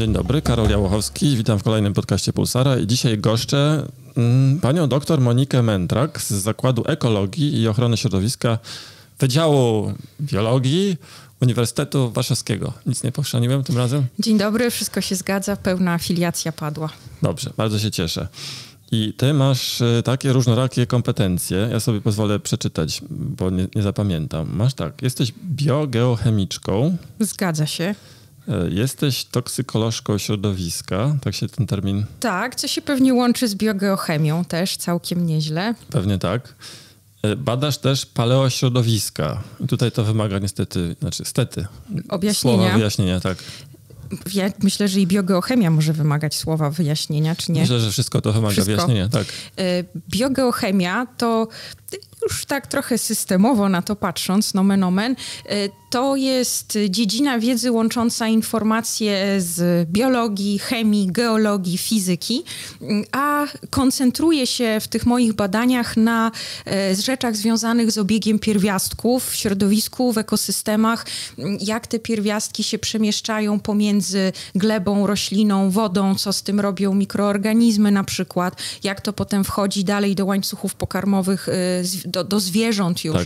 Dzień dobry, Karol Jałochowski, witam w kolejnym podcaście Pulsara i dzisiaj goszczę panią doktor Monikę Mędrak z Zakładu Ekologii i Ochrony Środowiska Wydziału Biologii Uniwersytetu Warszawskiego. Nic nie pochrzaniłem tym razem? Dzień dobry, wszystko się zgadza, pełna afiliacja padła. Dobrze, bardzo się cieszę. I ty masz takie różnorakie kompetencje, ja sobie pozwolę przeczytać, bo nie zapamiętam. Masz tak, jesteś biogeochemiczką. Zgadza się. Jesteś toksykolożką środowiska, tak się ten termin... Tak, co się pewnie łączy z biogeochemią też całkiem nieźle. Pewnie tak. Badasz też paleośrodowiska. I tutaj to wymaga niestety, objaśnienia. Słowa wyjaśnienia, tak. Ja myślę, że i biogeochemia może wymagać słowa wyjaśnienia, czy nie? Myślę, że wszystko to wymaga wyjaśnienia, tak. Biogeochemia to już tak trochę systemowo na to patrząc, nomen omen, to jest dziedzina wiedzy łącząca informacje z biologii, chemii, geologii, fizyki, a koncentruje się w tych moich badaniach na rzeczach związanych z obiegiem pierwiastków w środowisku, w ekosystemach, jak te pierwiastki się przemieszczają pomiędzy glebą, rośliną, wodą, co z tym robią mikroorganizmy na przykład, jak to potem wchodzi dalej do łańcuchów pokarmowych, do zwierząt już. Tak.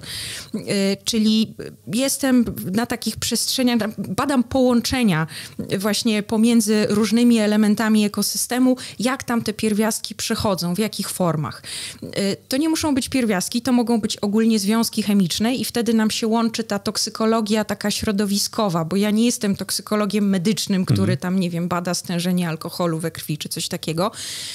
Czyli jestem na takich przestrzeniach, badam połączenia właśnie pomiędzy różnymi elementami ekosystemu, jak tam te pierwiastki przechodzą, w jakich formach. To nie muszą być pierwiastki, to mogą być ogólnie związki chemiczne i wtedy nam się łączy ta toksykologia taka środowiskowa, bo ja nie jestem toksykologiem medycznym, który tam, nie wiem, bada stężenie alkoholu we krwi czy coś takiego.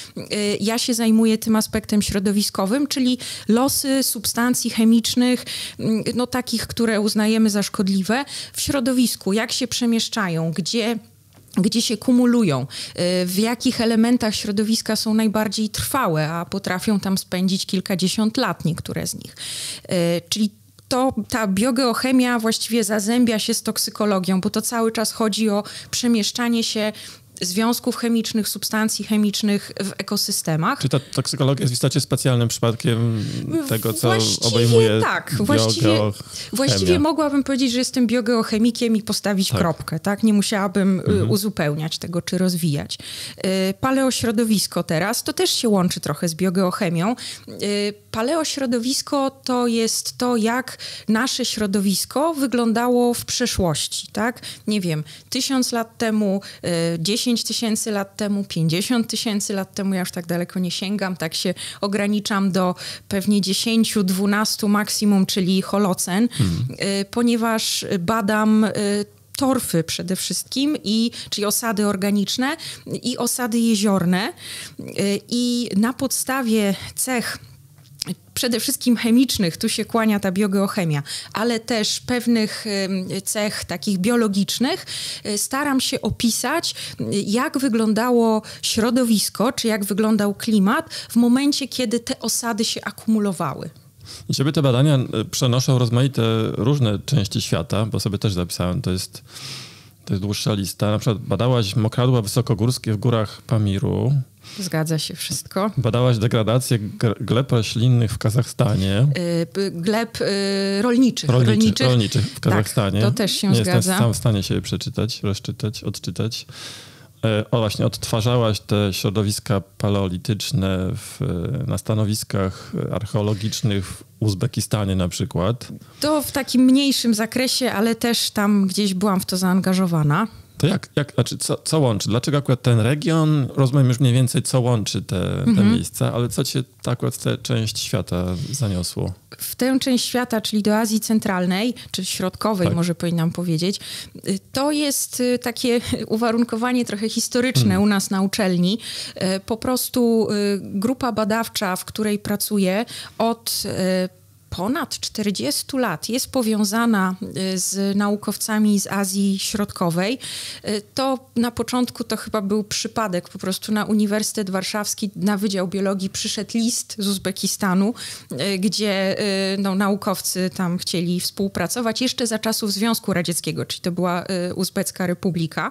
Ja się zajmuję tym aspektem środowiskowym, czyli losy substancji chemicznych, no takich, które uznajemy za szkodliwe w środowisku, jak się przemieszczają, gdzie się kumulują, w jakich elementach środowiska są najbardziej trwałe, a potrafią tam spędzić kilkadziesiąt lat niektóre z nich. Czyli ta biogeochemia właściwie zazębia się z toksykologią, bo to cały czas chodzi o przemieszczanie się związków chemicznych, substancji chemicznych w ekosystemach. Czy ta toksykologia jest w istocie specjalnym przypadkiem tego, co obejmuje tak, właściwie mogłabym powiedzieć, że jestem biogeochemikiem i postawić kropkę. Tak? Nie musiałabym uzupełniać tego, czy rozwijać. Paleośrodowisko teraz, to też się łączy trochę z biogeochemią. Paleośrodowisko to jest to, jak nasze środowisko wyglądało w przeszłości. Tak? Nie wiem, 1000 lat temu, 10 000 lat temu, 50 000 lat temu, ja już tak daleko nie sięgam, tak się ograniczam do pewnie 10-12 maksimum, czyli holocen, ponieważ badam torfy przede wszystkim, czyli osady organiczne i osady jeziorne i na podstawie cech przede wszystkim chemicznych, tu się kłania ta biogeochemia, ale też pewnych cech takich biologicznych staram się opisać, jak wyglądało środowisko, czy jak wyglądał klimat w momencie, kiedy te osady się akumulowały. I ciebie te badania przenoszą rozmaite różne części świata, bo sobie też zapisałem, to jest dłuższa lista. Na przykład badałaś mokradła wysokogórskie w górach Pamiru. Zgadza się wszystko. Badałaś degradację gleb roślinnych w Kazachstanie. Gleb rolniczych w Kazachstanie. Tak, to też się zgadza. Nie jestem sam w stanie się przeczytać, rozczytać, odczytać. Właśnie odtwarzałaś te środowiska paleolityczne na stanowiskach archeologicznych w Uzbekistanie na przykład. To w takim mniejszym zakresie, ale też tam gdzieś byłam w to zaangażowana. To co łączy? Dlaczego akurat ten region? Rozumiem już mniej więcej, co łączy te miejsca, ale co cię akurat w tę część świata zaniosło? W tę część świata, czyli do Azji Centralnej, czy Środkowej, może powinnam powiedzieć, to jest takie uwarunkowanie trochę historyczne u nas na uczelni. Po prostu grupa badawcza, w której pracuję od ponad 40 lat jest powiązana z naukowcami z Azji Środkowej. To na początku to chyba był przypadek. Po prostu na Uniwersytet Warszawski, na Wydział Biologii przyszedł list z Uzbekistanu, gdzie naukowcy tam chcieli współpracować jeszcze za czasów Związku Radzieckiego, czyli to była Uzbecka Republika.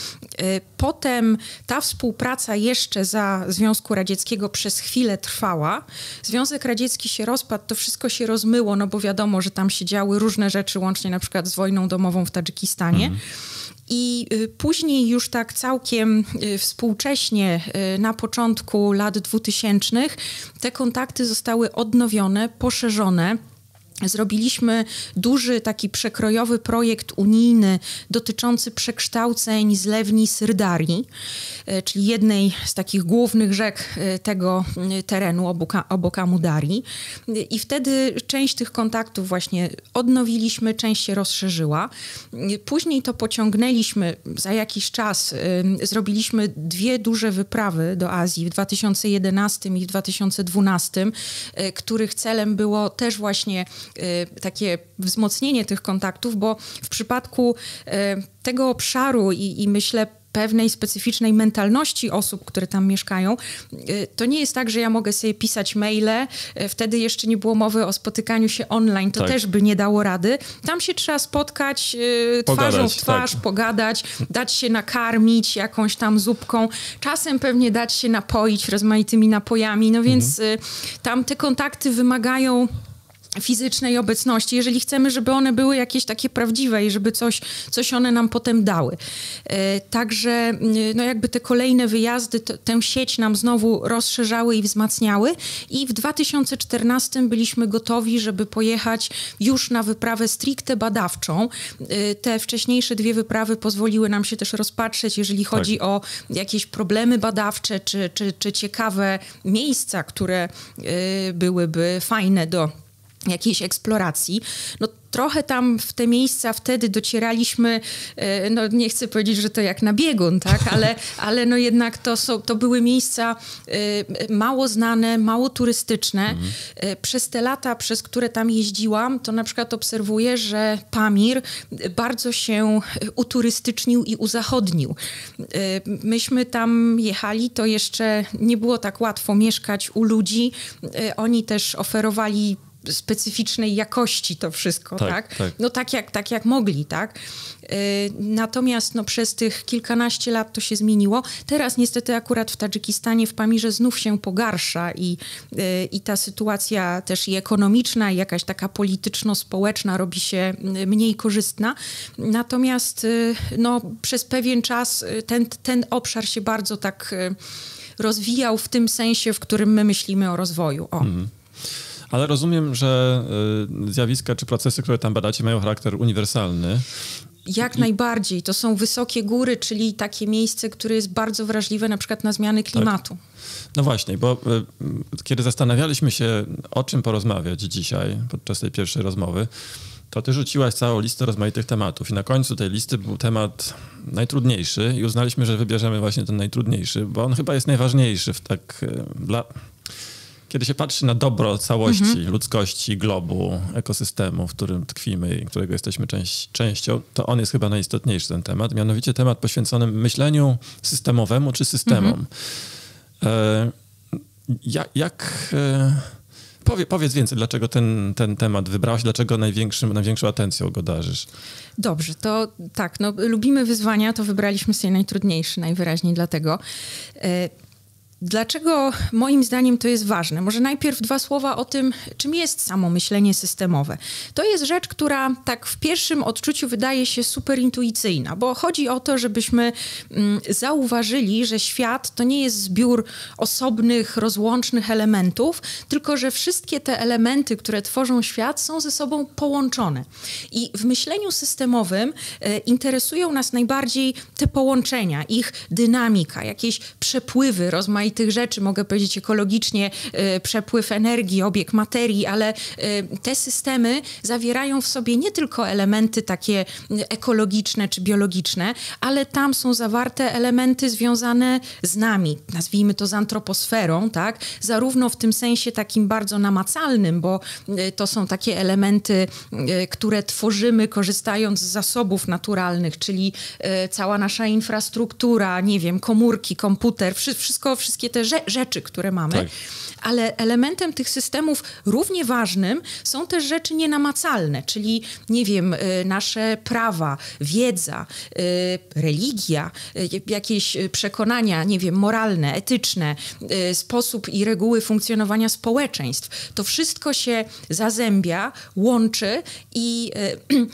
Potem ta współpraca jeszcze za Związku Radzieckiego przez chwilę trwała. Związek Radziecki się rozpadł, to wszystko się rozmyło, no bo wiadomo, że tam się działy różne rzeczy, łącznie na przykład z wojną domową w Tadżykistanie. I później już tak całkiem współcześnie, na początku lat 2000, te kontakty zostały odnowione, poszerzone. Zrobiliśmy duży taki przekrojowy projekt unijny dotyczący przekształceń zlewni Syrdarii, czyli jednej z takich głównych rzek tego terenu obok Amudarii. I wtedy część tych kontaktów właśnie odnowiliśmy, część się rozszerzyła. Później to pociągnęliśmy za jakiś czas. Zrobiliśmy 2 duże wyprawy do Azji w 2011 i w 2012, których celem było też właśnie takie wzmocnienie tych kontaktów, bo w przypadku tego obszaru i myślę pewnej specyficznej mentalności osób, które tam mieszkają, to nie jest tak, że ja mogę sobie pisać maile, wtedy jeszcze nie było mowy o spotykaniu się online, to też by nie dało rady. Tam się trzeba spotkać twarzą w twarz, pogadać, dać się nakarmić jakąś tam zupką, czasem pewnie dać się napoić rozmaitymi napojami, no więc tam te kontakty wymagają fizycznej obecności, jeżeli chcemy, żeby one były jakieś takie prawdziwe i żeby coś one nam potem dały. Także no jakby te kolejne wyjazdy tę sieć nam znowu rozszerzały i wzmacniały i w 2014 byliśmy gotowi, żeby pojechać już na wyprawę stricte badawczą. Te wcześniejsze 2 wyprawy pozwoliły nam się też rozpatrzeć, jeżeli chodzi o jakieś problemy badawcze czy ciekawe miejsca, które byłyby fajne do jakiejś eksploracji. No trochę tam w te miejsca wtedy docieraliśmy, no nie chcę powiedzieć, że to jak na biegun, tak, ale no jednak to były miejsca mało znane, mało turystyczne. Przez te lata, przez które tam jeździłam, to na przykład obserwuję, że Pamir bardzo się uturystycznił i uzachodnił. Myśmy tam jechali, to jeszcze nie było tak łatwo mieszkać u ludzi. Oni też oferowali specyficznej jakości to wszystko, tak? No tak jak mogli, tak? Natomiast no, przez tych kilkanaście lat to się zmieniło. Teraz niestety akurat w Tadżykistanie, w Pamirze znów się pogarsza i ta sytuacja też i ekonomiczna, i jakaś taka polityczno-społeczna robi się mniej korzystna. Natomiast no, przez pewien czas ten obszar się bardzo tak rozwijał w tym sensie, w którym my myślimy o rozwoju. Ale rozumiem, że zjawiska czy procesy, które tam badacie, mają charakter uniwersalny. Jak najbardziej. To są wysokie góry, czyli takie miejsce, które jest bardzo wrażliwe na przykład na zmiany klimatu. Tak. No właśnie, bo kiedy zastanawialiśmy się, o czym porozmawiać dzisiaj, podczas tej pierwszej rozmowy, to ty rzuciłaś całą listę rozmaitych tematów i na końcu tej listy był temat najtrudniejszy i uznaliśmy, że wybierzemy właśnie ten najtrudniejszy, bo on chyba jest najważniejszy kiedy się patrzy na dobro całości ludzkości, globu, ekosystemu, w którym tkwimy i którego jesteśmy częścią, to on jest chyba najistotniejszy, ten temat, mianowicie temat poświęcony myśleniu systemowemu czy systemom. Powiedz więcej, dlaczego ten temat wybrałaś, dlaczego największą atencją go darzysz? Dobrze, to tak, no lubimy wyzwania, to wybraliśmy sobie najtrudniejszy, najwyraźniej dlatego. Dlaczego moim zdaniem to jest ważne? Może najpierw 2 słowa o tym, czym jest samo myślenie systemowe. To jest rzecz, która tak w pierwszym odczuciu wydaje się super intuicyjna, bo chodzi o to, żebyśmy zauważyli, że świat to nie jest zbiór osobnych, rozłącznych elementów, tylko że wszystkie te elementy, które tworzą świat, są ze sobą połączone. I w myśleniu systemowym interesują nas najbardziej te połączenia, ich dynamika, jakieś przepływy rozmaite tych rzeczy, mogę powiedzieć ekologicznie, przepływ energii, obieg materii, ale te systemy zawierają w sobie nie tylko elementy takie ekologiczne czy biologiczne, ale tam są zawarte elementy związane z nami, nazwijmy to z antroposferą, tak? Zarówno w tym sensie takim bardzo namacalnym, bo to są takie elementy, które tworzymy korzystając z zasobów naturalnych, czyli cała nasza infrastruktura, nie wiem, komórki, komputer, wszystkie te rzeczy, które mamy, tak. Ale elementem tych systemów równie ważnym są też rzeczy nienamacalne, czyli, nie wiem, nasze prawa, wiedza, religia, jakieś przekonania, nie wiem, moralne, etyczne, sposób i reguły funkcjonowania społeczeństw. To wszystko się zazębia, łączy i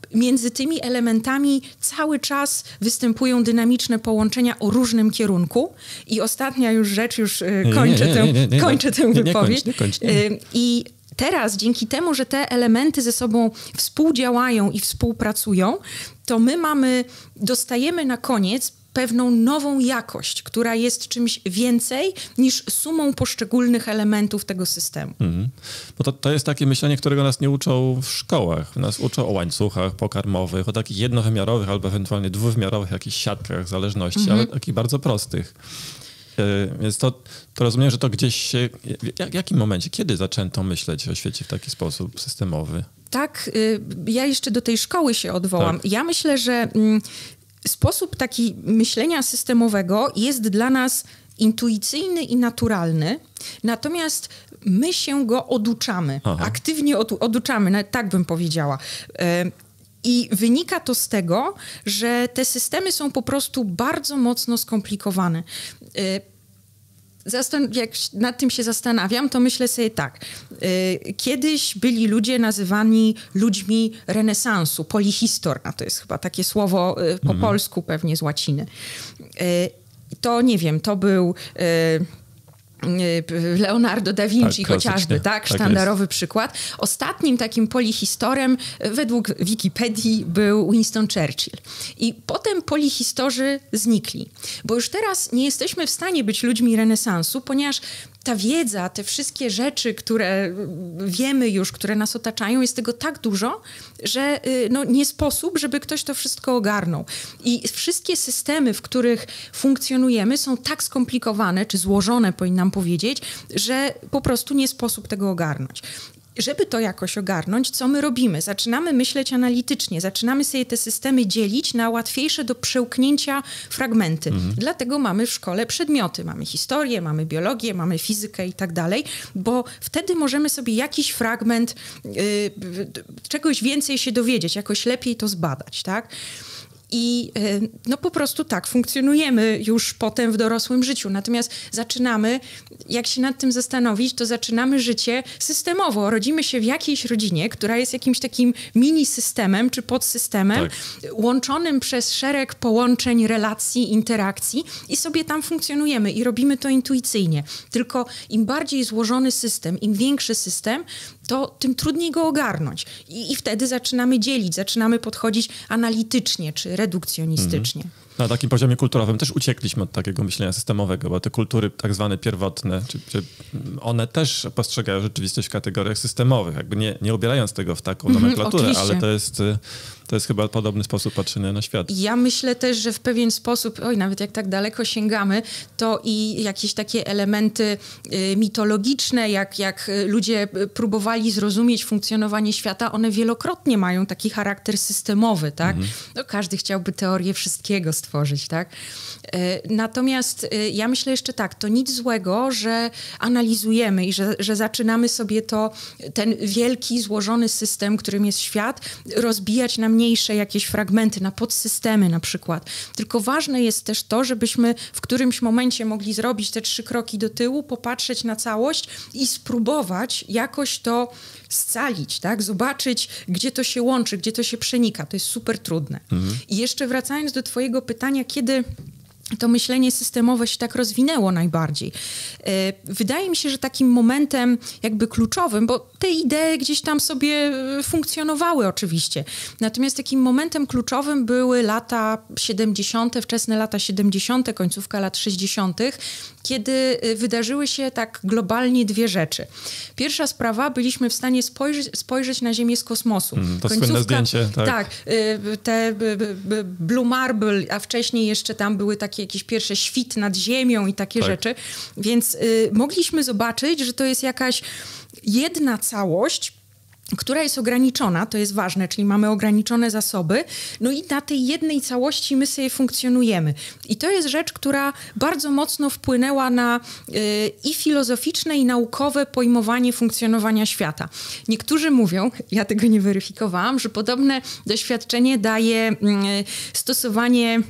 między tymi elementami cały czas występują dynamiczne połączenia o różnym kierunku. I ostatnia już rzecz, już kończę tę wypowiedź. Nie kończ. I teraz dzięki temu, że te elementy ze sobą współdziałają i współpracują, to dostajemy na koniec pewną nową jakość, która jest czymś więcej niż sumą poszczególnych elementów tego systemu. Bo to jest takie myślenie, którego nas nie uczą w szkołach. Nas uczą o łańcuchach pokarmowych, o takich jednowymiarowych albo ewentualnie dwuwymiarowych jakichś siatkach zależności, ale takich bardzo prostych. Więc to rozumiem, że to gdzieś się... W jakim momencie, kiedy zaczęto myśleć o świecie w taki sposób systemowy? Tak, ja jeszcze do tej szkoły się odwołam. Tak. Ja myślę, że sposób taki myślenia systemowego jest dla nas intuicyjny i naturalny, natomiast my się go oduczamy, aktywnie oduczamy, nawet tak bym powiedziała. I wynika to z tego, że te systemy są po prostu bardzo mocno skomplikowane. Jak nad tym się zastanawiam, to myślę sobie tak. Kiedyś byli ludzie nazywani ludźmi renesansu, polihistorna, to jest chyba takie słowo po polsku pewnie z łaciny. To nie wiem, to był Leonardo da Vinci chociażby, tak? Sztandarowy przykład. Ostatnim takim polihistorem według Wikipedii był Winston Churchill. I potem polihistorzy znikli, bo już teraz nie jesteśmy w stanie być ludźmi renesansu, ponieważ ta wiedza, te wszystkie rzeczy, które wiemy już, które nas otaczają, jest tego tak dużo, że nie sposób, żeby ktoś to wszystko ogarnął. I wszystkie systemy, w których funkcjonujemy, są tak skomplikowane, czy złożone, powinnam powiedzieć, że po prostu nie sposób tego ogarnąć. Żeby to jakoś ogarnąć, co my robimy? Zaczynamy myśleć analitycznie, zaczynamy sobie te systemy dzielić na łatwiejsze do przełknięcia fragmenty. Dlatego mamy w szkole przedmioty. Mamy historię, mamy biologię, mamy fizykę i tak dalej, bo wtedy możemy sobie jakiś fragment, czegoś więcej się dowiedzieć, jakoś lepiej to zbadać, tak? I po prostu tak funkcjonujemy już potem w dorosłym życiu. Natomiast zaczynamy, jak się nad tym zastanowić, to zaczynamy życie systemowo. Rodzimy się w jakiejś rodzinie, która jest jakimś takim mini systemem czy podsystemem, łączonym przez szereg połączeń, relacji, interakcji i sobie tam funkcjonujemy i robimy to intuicyjnie. Tylko im bardziej złożony system, im większy system, to tym trudniej go ogarnąć. I wtedy zaczynamy dzielić, zaczynamy podchodzić analitycznie czy redukcjonistycznie. Na takim poziomie kulturowym też uciekliśmy od takiego myślenia systemowego, bo te kultury tak zwane pierwotne, czy one też postrzegają rzeczywistość w kategoriach systemowych, jakby nie ubierając tego w taką nomenklaturę, ale to jest chyba podobny sposób patrzenia na świat. Ja myślę też, że w pewien sposób, nawet jak tak daleko sięgamy, to i jakieś takie elementy mitologiczne, jak ludzie próbowali zrozumieć funkcjonowanie świata, one wielokrotnie mają taki charakter systemowy, tak? Każdy chciałby teorię wszystkiego stworzyć, tak? Natomiast ja myślę jeszcze tak, to nic złego, że analizujemy i że zaczynamy sobie ten wielki, złożony system, którym jest świat, rozbijać na mniejsze jakieś fragmenty, na podsystemy na przykład. Tylko ważne jest też to, żebyśmy w którymś momencie mogli zrobić te 3 kroki do tyłu, popatrzeć na całość i spróbować jakoś to scalić, tak? Zobaczyć, gdzie to się łączy, gdzie to się przenika. To jest super trudne. I jeszcze wracając do twojego pytania, kiedy to myślenie systemowe się tak rozwinęło najbardziej. Wydaje mi się, że takim momentem jakby kluczowym, bo te idee gdzieś tam sobie funkcjonowały oczywiście, natomiast takim momentem kluczowym były lata 70., wczesne lata 70., końcówka lat 60., kiedy wydarzyły się tak globalnie 2 rzeczy. Pierwsza sprawa, byliśmy w stanie spojrzeć na Ziemię z kosmosu. To słynne zdjęcie, tak. Tak, te Blue Marble, a wcześniej jeszcze tam były takie jakieś pierwsze świt nad Ziemią i takie rzeczy. Więc mogliśmy zobaczyć, że to jest jakaś jedna całość, która jest ograniczona, to jest ważne, czyli mamy ograniczone zasoby, no i na tej jednej całości my sobie funkcjonujemy. I to jest rzecz, która bardzo mocno wpłynęła na i filozoficzne, i naukowe pojmowanie funkcjonowania świata. Niektórzy mówią, ja tego nie weryfikowałam, że podobne doświadczenie daje stosowanie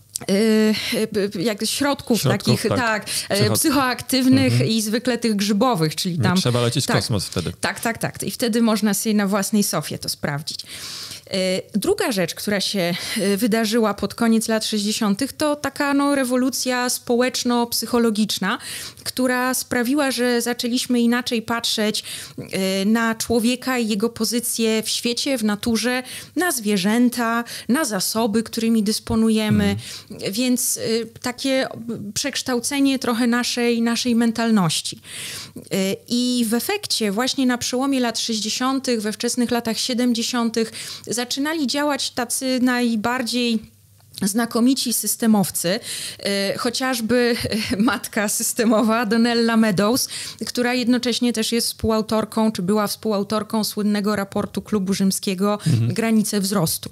jak środków takich, psychoaktywnych i zwykle tych grzybowych, czyli tam... Trzeba lecieć w kosmos wtedy. Tak. I wtedy można sobie na własnej sofie to sprawdzić. Druga rzecz, która się wydarzyła pod koniec lat 60., to taka rewolucja społeczno-psychologiczna, która sprawiła, że zaczęliśmy inaczej patrzeć na człowieka i jego pozycję w świecie, w naturze, na zwierzęta, na zasoby, którymi dysponujemy, więc takie przekształcenie trochę naszej mentalności. I w efekcie właśnie na przełomie lat 60., we wczesnych latach 70. zaczynali działać tacy najbardziej znakomici systemowcy, chociażby matka systemowa Donella Meadows, która jednocześnie też jest współautorką, czy była współautorką słynnego raportu Klubu Rzymskiego Granice wzrostu.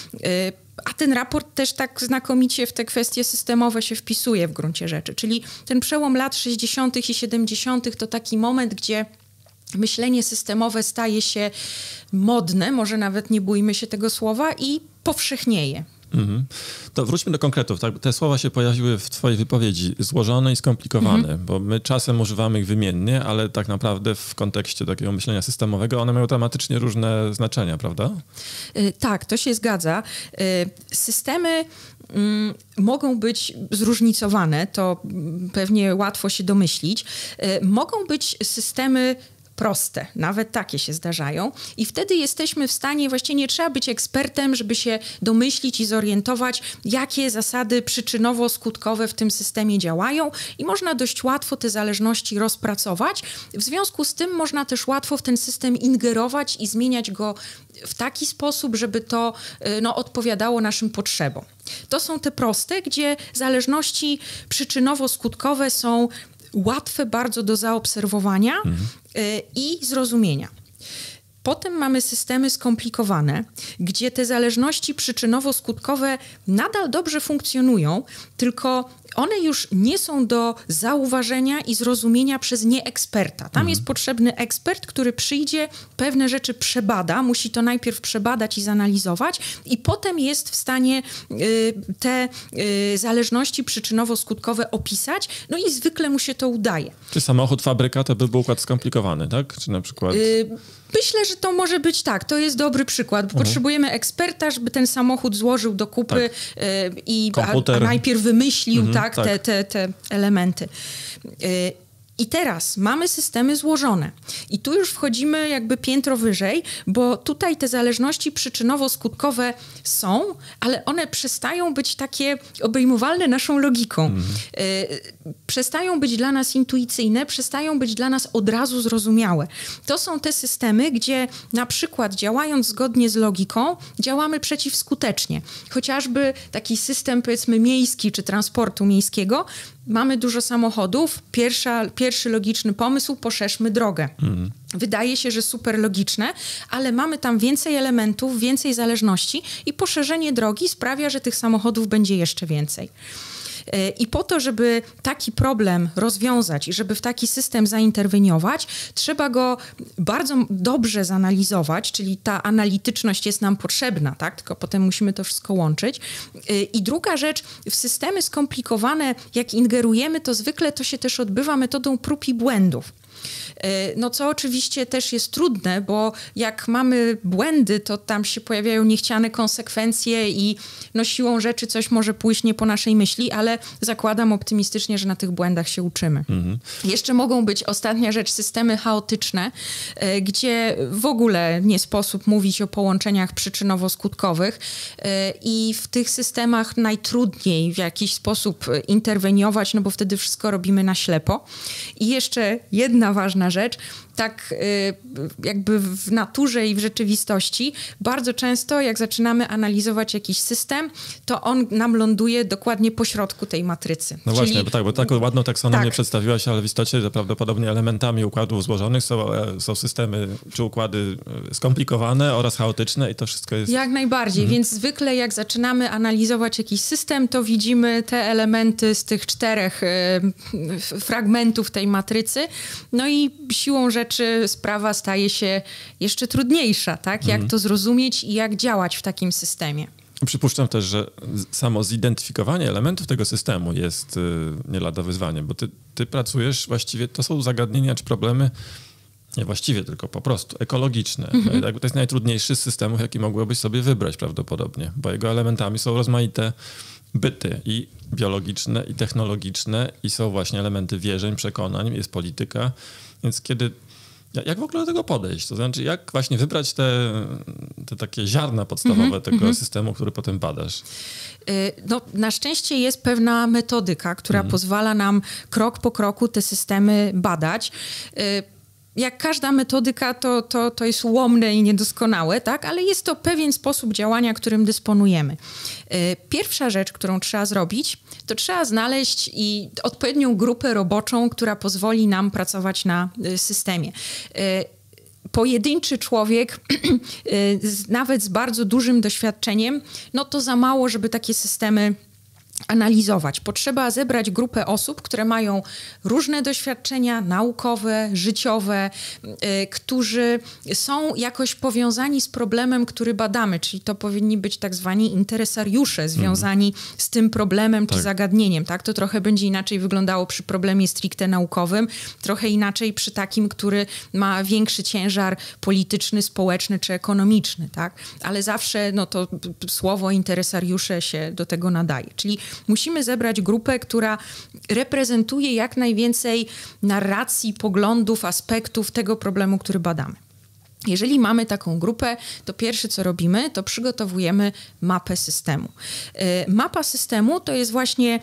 A ten raport też tak znakomicie w te kwestie systemowe się wpisuje w gruncie rzeczy. Czyli ten przełom lat 60. i 70. to taki moment, gdzie myślenie systemowe staje się modne, może nawet nie bójmy się tego słowa, i powszechnieje. To wróćmy do konkretów. Tak? Te słowa się pojawiły w twojej wypowiedzi. Złożone i skomplikowane, bo my czasem używamy ich wymiennie, ale tak naprawdę w kontekście takiego myślenia systemowego one mają dramatycznie różne znaczenia, prawda? Tak, to się zgadza. Systemy mogą być zróżnicowane, to pewnie łatwo się domyślić. Mogą być systemy proste, nawet takie się zdarzają i wtedy jesteśmy w stanie, właściwie nie trzeba być ekspertem, żeby się domyślić i zorientować, jakie zasady przyczynowo-skutkowe w tym systemie działają i można dość łatwo te zależności rozpracować. W związku z tym można też łatwo w ten system ingerować i zmieniać go w taki sposób, żeby to odpowiadało naszym potrzebom. To są te proste, gdzie zależności przyczynowo-skutkowe są łatwe bardzo do zaobserwowania i zrozumienia. Potem mamy systemy skomplikowane, gdzie te zależności przyczynowo-skutkowe nadal dobrze funkcjonują, tylko one już nie są do zauważenia i zrozumienia przez nieeksperta. Tam jest potrzebny ekspert, który przyjdzie, pewne rzeczy przebada, musi to najpierw przebadać i zanalizować i potem jest w stanie te zależności przyczynowo-skutkowe opisać, no i zwykle mu się to udaje. Czy samochód, fabryka to by był układ skomplikowany, tak? Czy na przykład... Myślę, że to może być tak. To jest dobry przykład. Bo potrzebujemy eksperta, żeby ten samochód złożył do kupy a najpierw wymyślił te elementy. I teraz mamy systemy złożone. I tu już wchodzimy jakby piętro wyżej, bo tutaj te zależności przyczynowo-skutkowe są, ale one przestają być takie obejmowalne naszą logiką. Przestają być dla nas intuicyjne, przestają być dla nas od razu zrozumiałe. To są te systemy, gdzie na przykład działając zgodnie z logiką, działamy przeciwskutecznie. Chociażby taki system, powiedzmy, miejski czy transportu miejskiego. Mamy dużo samochodów, pierwszy logiczny pomysł, poszerzmy drogę. Wydaje się, że super logiczne, ale mamy tam więcej elementów, więcej zależności i poszerzenie drogi sprawia, że tych samochodów będzie jeszcze więcej. I po to, żeby taki problem rozwiązać i żeby w taki system zainterweniować, trzeba go bardzo dobrze zanalizować, czyli ta analityczność jest nam potrzebna, tak? Tylko potem musimy to wszystko łączyć. I druga rzecz, w systemy skomplikowane, jak ingerujemy, to zwykle to się też odbywa metodą prób i błędów. No co oczywiście też jest trudne, bo jak mamy błędy, to tam się pojawiają niechciane konsekwencje i siłą rzeczy coś może pójść nie po naszej myśli, ale zakładam optymistycznie, że na tych błędach się uczymy. Jeszcze mogą być, ostatnia rzecz, systemy chaotyczne, gdzie w ogóle nie sposób mówić o połączeniach przyczynowo-skutkowych i w tych systemach najtrudniej w jakiś sposób interweniować, no bo wtedy wszystko robimy na ślepo. I jeszcze jedna ważna rzecz, tak jakby w naturze i w rzeczywistości, bardzo często jak zaczynamy analizować jakiś system, to on nam ląduje dokładnie pośrodku tej matrycy. No czyli... właśnie, bo taką ładną taksonomię przedstawiłaś, ale w istocie prawdopodobnie elementami układów złożonych są systemy czy układy skomplikowane oraz chaotyczne i to wszystko jest... Jak najbardziej, więc zwykle jak zaczynamy analizować jakiś system, to widzimy te elementy z tych 4 fragmentów tej matrycy, no i siłą rzeczy sprawa staje się jeszcze trudniejsza, tak? Jak to zrozumieć i jak działać w takim systemie. Przypuszczam też, że samo zidentyfikowanie elementów tego systemu jest nie lada wyzwaniem, bo ty pracujesz właściwie, to są zagadnienia czy problemy, Nie właściwie, tylko po prostu ekologiczne. To jest najtrudniejszy z systemów, jaki mogłybyś sobie wybrać prawdopodobnie, bo jego elementami są rozmaite byty i biologiczne, i technologiczne, i są właśnie elementy wierzeń, przekonań, jest polityka. Więc jak w ogóle do tego podejść? To znaczy, jak właśnie wybrać te takie ziarna podstawowe tego systemu, który potem badasz? No, na szczęście jest pewna metodyka, która pozwala nam krok po kroku te systemy badać. Jak każda metodyka, to jest ułomne i niedoskonałe, tak? Ale jest to pewien sposób działania, którym dysponujemy. Pierwsza rzecz, którą trzeba zrobić, to trzeba znaleźć odpowiednią grupę roboczą, która pozwoli nam pracować na systemie. Pojedynczy człowiek, nawet z bardzo dużym doświadczeniem, no to za mało, żeby takie systemy analizować. Potrzeba zebrać grupę osób, które mają różne doświadczenia naukowe, życiowe, którzy są jakoś powiązani z problemem, który badamy, czyli to powinni być tak zwani interesariusze związani z tym problemem czy zagadnieniem. Tak? To trochę będzie inaczej wyglądało przy problemie stricte naukowym, trochę inaczej przy takim, który ma większy ciężar polityczny, społeczny czy ekonomiczny. Tak? Ale zawsze to słowo interesariusze się do tego nadaje. Czyli musimy zebrać grupę, która reprezentuje jak najwięcej narracji, poglądów, aspektów tego problemu, który badamy. Jeżeli mamy taką grupę, to pierwsze, co robimy, to przygotowujemy mapę systemu. Mapa systemu to jest właśnie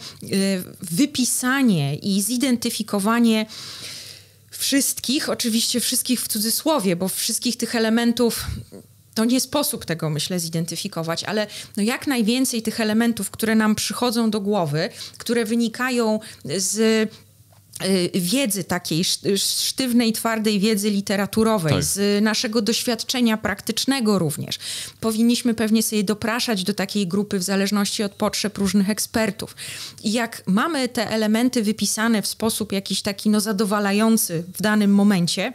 wypisanie i zidentyfikowanie wszystkich, oczywiście wszystkich w cudzysłowie, bo wszystkich tych elementów to nie sposób tego, myślę, zidentyfikować, ale jak najwięcej tych elementów, które nam przychodzą do głowy, które wynikają z wiedzy takiej sztywnej, twardej wiedzy literaturowej, z naszego doświadczenia praktycznego również. Powinniśmy pewnie sobie dopraszać do takiej grupy w zależności od potrzeb różnych ekspertów. I jak mamy te elementy wypisane w sposób jakiś taki zadowalający w danym momencie,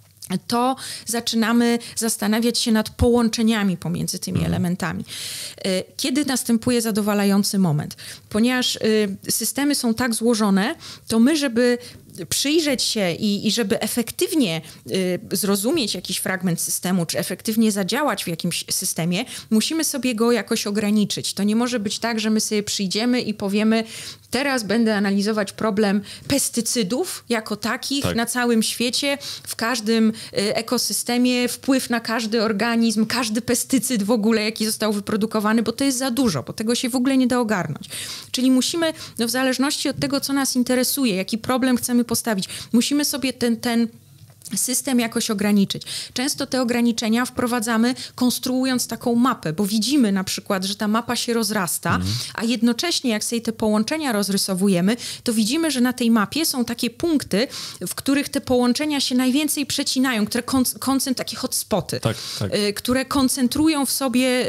to zaczynamy zastanawiać się nad połączeniami pomiędzy tymi elementami. Kiedy następuje zadowalający moment? Ponieważ systemy są tak złożone, to my, żeby przyjrzeć się i żeby efektywnie zrozumieć jakiś fragment systemu, czy efektywnie zadziałać w jakimś systemie, musimy sobie go jakoś ograniczyć. To nie może być tak, że my sobie przyjdziemy i powiemy, teraz będę analizować problem pestycydów jako takich na całym świecie, w każdym ekosystemie, wpływ na każdy organizm, każdy pestycyd w ogóle, jaki został wyprodukowany, bo to jest za dużo, bo tego się w ogóle nie da ogarnąć. Czyli musimy, w zależności od tego, co nas interesuje, jaki problem chcemy postawić, musimy sobie ten system jakoś ograniczyć. Często te ograniczenia wprowadzamy konstruując taką mapę, bo widzimy na przykład, że ta mapa się rozrasta, a jednocześnie jak sobie te połączenia rozrysowujemy, to widzimy, że na tej mapie są takie punkty, w których te połączenia się najwięcej przecinają, które takie hotspoty, które koncentrują w sobie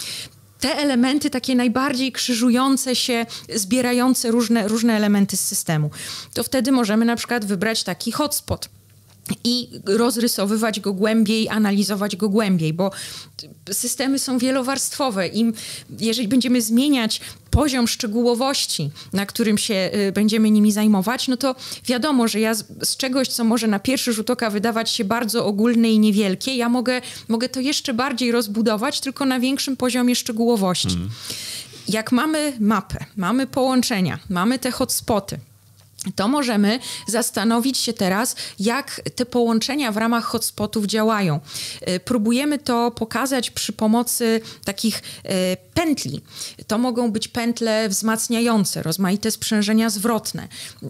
te elementy takie najbardziej krzyżujące się, zbierające różne elementy z systemu. To wtedy możemy na przykład wybrać taki hotspot i rozrysowywać go głębiej, analizować go głębiej, bo systemy są wielowarstwowe i jeżeli będziemy zmieniać poziom szczegółowości, na którym się będziemy nimi zajmować, no to wiadomo, że ja z czegoś, co może na pierwszy rzut oka wydawać się bardzo ogólne i niewielkie, ja mogę to jeszcze bardziej rozbudować, tylko na większym poziomie szczegółowości. Jak mamy mapę, mamy połączenia, mamy te hotspoty, to możemy zastanowić się teraz, jak te połączenia w ramach hotspotów działają. Próbujemy to pokazać przy pomocy takich pętli. To mogą być pętle wzmacniające, rozmaite sprzężenia zwrotne.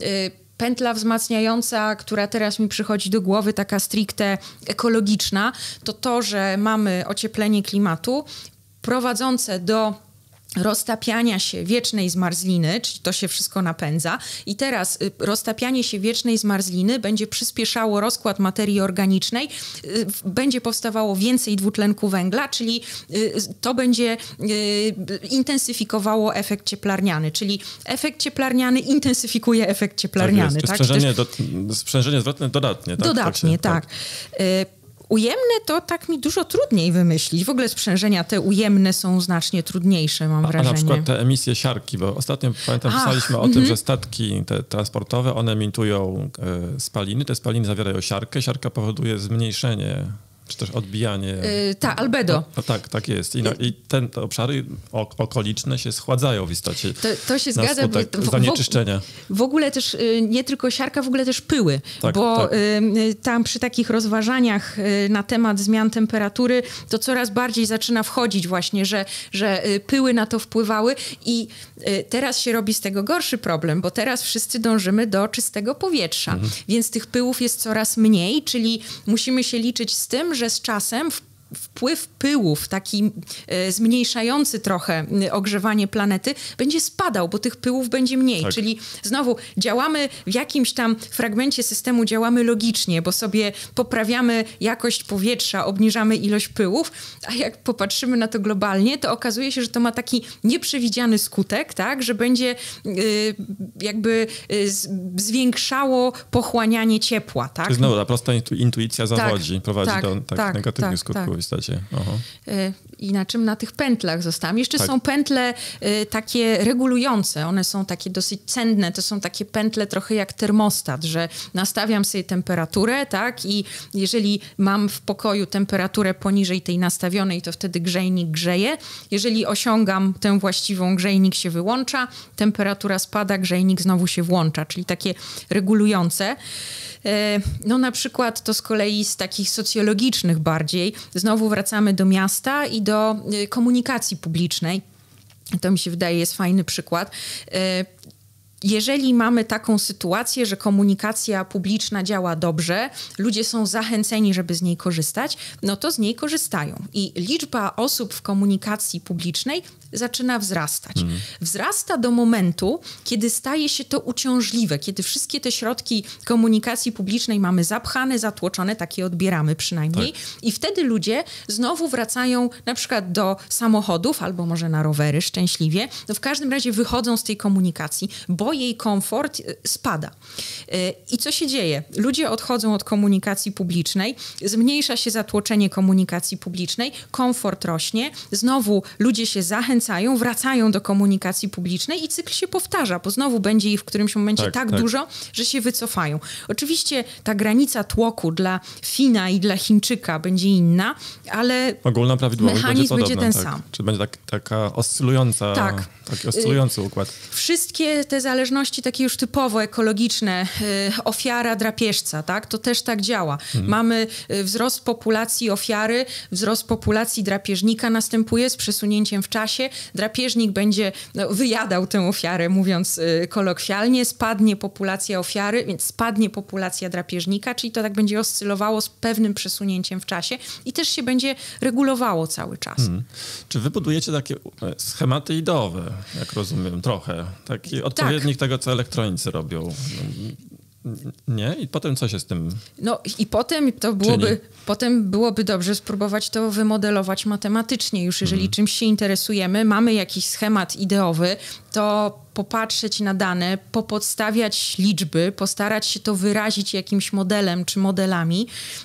Pętla wzmacniająca, która teraz mi przychodzi do głowy, taka stricte ekologiczna, to, że mamy ocieplenie klimatu prowadzące do roztapiania się wiecznej zmarzliny, czyli to się wszystko napędza i teraz roztapianie się wiecznej zmarzliny będzie przyspieszało rozkład materii organicznej, będzie powstawało więcej dwutlenku węgla, czyli to będzie intensyfikowało efekt cieplarniany, czyli efekt cieplarniany intensyfikuje efekt cieplarniany. Tak jest. Sprzężenie zwrotne dodatnie. Tak? Dodatnie, tak. Ujemne to tak mi dużo trudniej wymyślić. W ogóle sprzężenia te ujemne są znacznie trudniejsze, mam wrażenie. A na przykład te emisje siarki, bo ostatnio pamiętam, pisaliśmy o tym, że statki te transportowe, one emitują spaliny, te spaliny zawierają siarkę, siarka powoduje zmniejszenie czy też odbijanie. Albedo. No, tak jest. I te obszary okoliczne się schładzają w istocie. To się zgadza. Zanieczyszczenia. W ogóle też nie tylko siarka, w ogóle też pyły. Bo tam przy takich rozważaniach na temat zmian temperatury to coraz bardziej zaczyna wchodzić właśnie, że pyły na to wpływały i teraz się robi z tego gorszy problem, bo teraz wszyscy dążymy do czystego powietrza. Więc tych pyłów jest coraz mniej, czyli musimy się liczyć z tym, że z czasem wpływ pyłów, taki zmniejszający trochę ogrzewanie planety, będzie spadał, bo tych pyłów będzie mniej. Tak. Czyli znowu działamy w jakimś tam fragmencie systemu, działamy logicznie, bo sobie poprawiamy jakość powietrza, obniżamy ilość pyłów, a jak popatrzymy na to globalnie, to okazuje się, że to ma taki nieprzewidziany skutek, tak, że będzie zwiększało pochłanianie ciepła. Tak? Czyli znowu ta prosta intuicja zawodzi, prowadzi do negatywnych skutków. W istocie. I na czym? Na tych pętlach zostałam. Jeszcze są pętle takie regulujące. One są takie dosyć cenne. To są takie pętle trochę jak termostat, że nastawiam sobie temperaturę, tak? I jeżeli mam w pokoju temperaturę poniżej tej nastawionej, to wtedy grzejnik grzeje. Jeżeli osiągam tę właściwą, grzejnik się wyłącza, temperatura spada, grzejnik znowu się włącza. Czyli takie regulujące. No na przykład to z kolei z takich socjologicznych bardziej. Znowu wracamy do miasta i do komunikacji publicznej. To mi się wydaje jest fajny przykład. Jeżeli mamy taką sytuację, że komunikacja publiczna działa dobrze, ludzie są zachęceni, żeby z niej korzystać, no to z niej korzystają. I liczba osób w komunikacji publicznej zaczyna wzrastać. Wzrasta do momentu, kiedy staje się to uciążliwe, kiedy wszystkie te środki komunikacji publicznej mamy zapchane, zatłoczone, takie odbieramy przynajmniej. Tak. I wtedy ludzie znowu wracają na przykład do samochodów, albo może na rowery szczęśliwie. No w każdym razie wychodzą z tej komunikacji, bo jej komfort spada. I co się dzieje? Ludzie odchodzą od komunikacji publicznej, zmniejsza się zatłoczenie komunikacji publicznej, komfort rośnie, znowu ludzie się zachęcają, wracają do komunikacji publicznej i cykl się powtarza, bo znowu będzie ich w którymś momencie tak dużo, że się wycofają. Oczywiście ta granica tłoku dla Fina i dla Chińczyka będzie inna, ale ogólna prawidłowość mechanizm będzie ten sam. Czy będzie taka oscylująca, taki oscylujący układ? Wszystkie te zależności takie już typowo ekologiczne, ofiara drapieżca, tak? To też tak działa. Mamy wzrost populacji ofiary, wzrost populacji drapieżnika następuje z przesunięciem w czasie. Drapieżnik będzie wyjadał tę ofiarę, mówiąc kolokwialnie, spadnie populacja ofiary, więc spadnie populacja drapieżnika, czyli to tak będzie oscylowało z pewnym przesunięciem w czasie i też się będzie regulowało cały czas. Czy wy budujecie takie schematy ideowe, jak rozumiem, trochę? Taki odpowiednik tego, co elektronicy robią. Nie? I potem co się z tym No i potem byłoby dobrze spróbować to wymodelować matematycznie. Już jeżeli czymś się interesujemy, mamy jakiś schemat ideowy, to popatrzeć na dane, popodstawiać liczby, postarać się to wyrazić jakimś modelem czy modelami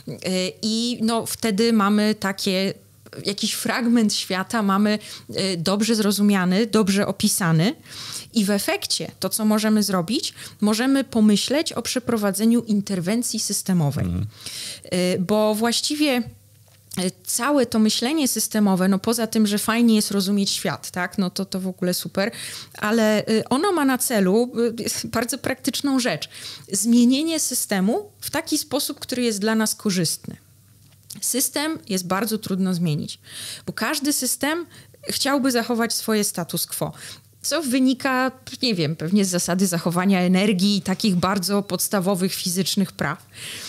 i no wtedy mamy jakiś fragment świata mamy dobrze zrozumiany, dobrze opisany i w efekcie to, co możemy zrobić, możemy pomyśleć o przeprowadzeniu interwencji systemowej. Bo właściwie całe to myślenie systemowe, no poza tym, że fajnie jest rozumieć świat, tak, no to w ogóle super, ale ono ma na celu bardzo praktyczną rzecz. Zmienienie systemu w taki sposób, który jest dla nas korzystny. System jest bardzo trudno zmienić, bo każdy system chciałby zachować swoje status quo, co wynika, nie wiem, pewnie z zasady zachowania energii i takich bardzo podstawowych fizycznych praw.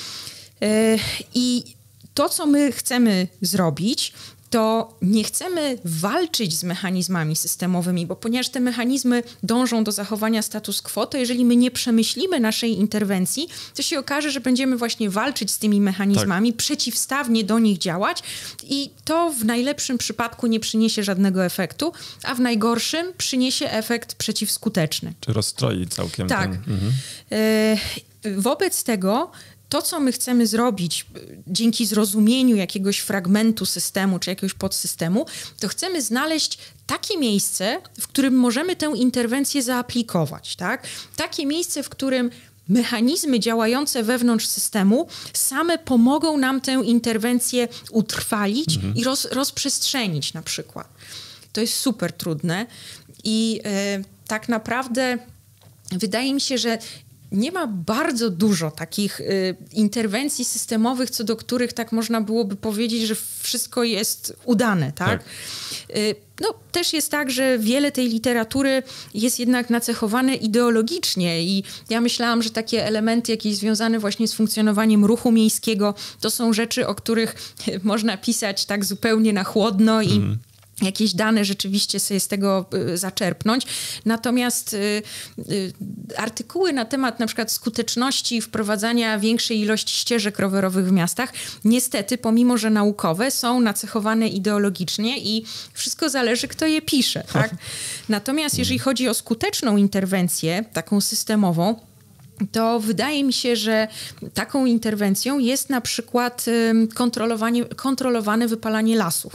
I to, co my chcemy zrobić, to nie chcemy walczyć z mechanizmami systemowymi, bo ponieważ te mechanizmy dążą do zachowania status quo, to jeżeli my nie przemyślimy naszej interwencji, to się okaże, że będziemy właśnie walczyć z tymi mechanizmami, przeciwstawnie do nich działać i to w najlepszym przypadku nie przyniesie żadnego efektu, a w najgorszym przyniesie efekt przeciwskuteczny. Czy rozstroi całkiem tak. Wobec tego to, co my chcemy zrobić dzięki zrozumieniu jakiegoś fragmentu systemu czy jakiegoś podsystemu, to chcemy znaleźć takie miejsce, w którym możemy tę interwencję zaaplikować, tak? Takie miejsce, w którym mechanizmy działające wewnątrz systemu same pomogą nam tę interwencję utrwalić i rozprzestrzenić na przykład. To jest super trudne i tak naprawdę wydaje mi się, że nie ma bardzo dużo takich interwencji systemowych, co do których tak można byłoby powiedzieć, że wszystko jest udane, tak? No, też jest tak, że wiele tej literatury jest jednak nacechowane ideologicznie i ja myślałam, że takie elementy jakieś związane właśnie z funkcjonowaniem ruchu miejskiego, to są rzeczy, o których można pisać tak zupełnie na chłodno i jakieś dane rzeczywiście sobie z tego zaczerpnąć. Natomiast artykuły na temat na przykład skuteczności wprowadzania większej ilości ścieżek rowerowych w miastach, niestety, pomimo że naukowe, są nacechowane ideologicznie i wszystko zależy, kto je pisze. Tak? Natomiast jeżeli chodzi o skuteczną interwencję, taką systemową, to wydaje mi się, że taką interwencją jest na przykład kontrolowane wypalanie lasów.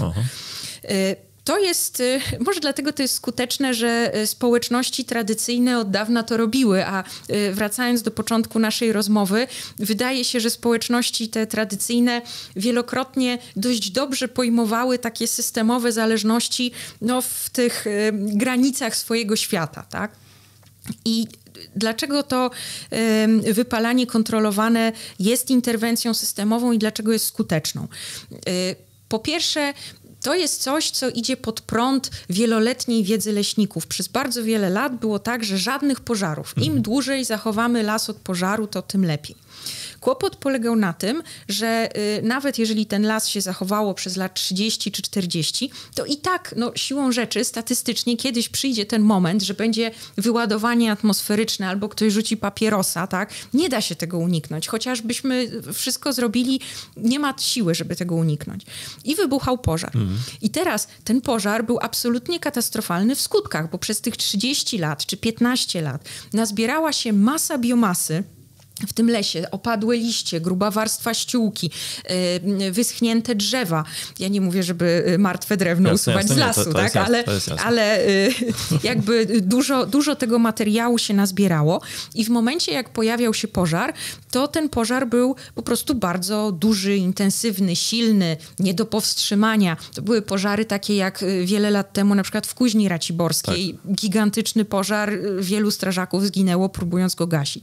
To jest, może dlatego to jest skuteczne, że społeczności tradycyjne od dawna to robiły, a wracając do początku naszej rozmowy, wydaje się, że społeczności te tradycyjne wielokrotnie dość dobrze pojmowały takie systemowe zależności w tych granicach swojego świata, tak? I dlaczego to wypalanie kontrolowane jest interwencją systemową i dlaczego jest skuteczną? Po pierwsze, to jest coś, co idzie pod prąd wieloletniej wiedzy leśników. Przez bardzo wiele lat było tak, że żadnych pożarów. Im dłużej zachowamy las od pożaru, to tym lepiej. Kłopot polegał na tym, że nawet jeżeli ten las się zachowało przez lat 30 czy 40, to i tak siłą rzeczy statystycznie kiedyś przyjdzie ten moment, że będzie wyładowanie atmosferyczne albo ktoś rzuci papierosa, tak? Nie da się tego uniknąć. Chociażbyśmy wszystko zrobili, nie ma siły, żeby tego uniknąć. I wybuchał pożar. I teraz ten pożar był absolutnie katastrofalny w skutkach, bo przez tych 30 lat czy 15 lat nazbierała się masa biomasy w tym lesie, opadłe liście, gruba warstwa ściółki, wyschnięte drzewa. Ja nie mówię, żeby martwe drewno usuwać z lasu, tak? Ale jakby dużo tego materiału się nazbierało i w momencie, jak pojawiał się pożar, to ten pożar był po prostu bardzo duży, intensywny, silny, nie do powstrzymania. To były pożary takie jak wiele lat temu na przykład w Kuźni Raciborskiej. Tak. Gigantyczny pożar, wielu strażaków zginęło, próbując go gasić.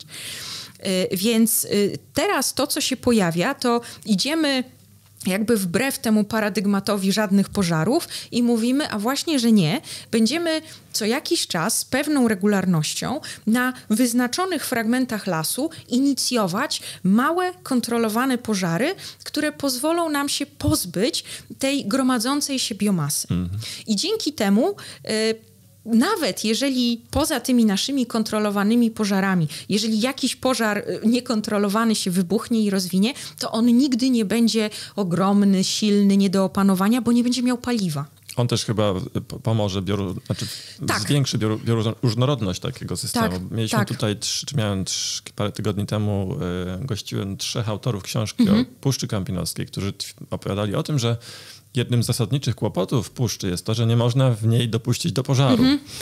Więc teraz to, co się pojawia, to idziemy jakby wbrew temu paradygmatowi żadnych pożarów i mówimy, a właśnie, że nie. Będziemy co jakiś czas z pewną regularnością na wyznaczonych fragmentach lasu inicjować małe, kontrolowane pożary, które pozwolą nam się pozbyć tej gromadzącej się biomasy. I dzięki temu nawet jeżeli poza tymi naszymi kontrolowanymi pożarami, jeżeli jakiś pożar niekontrolowany się wybuchnie i rozwinie, to on nigdy nie będzie ogromny, silny, nie do opanowania, bo nie będzie miał paliwa. On też chyba pomoże, zwiększy bioróżnorodność takiego systemu. Mieliśmy tutaj, parę tygodni temu, gościłem 3 autorów książki o Puszczy Kampinoskiej, którzy opowiadali o tym, że jednym z zasadniczych kłopotów puszczy jest to, że nie można w niej dopuścić do pożaru,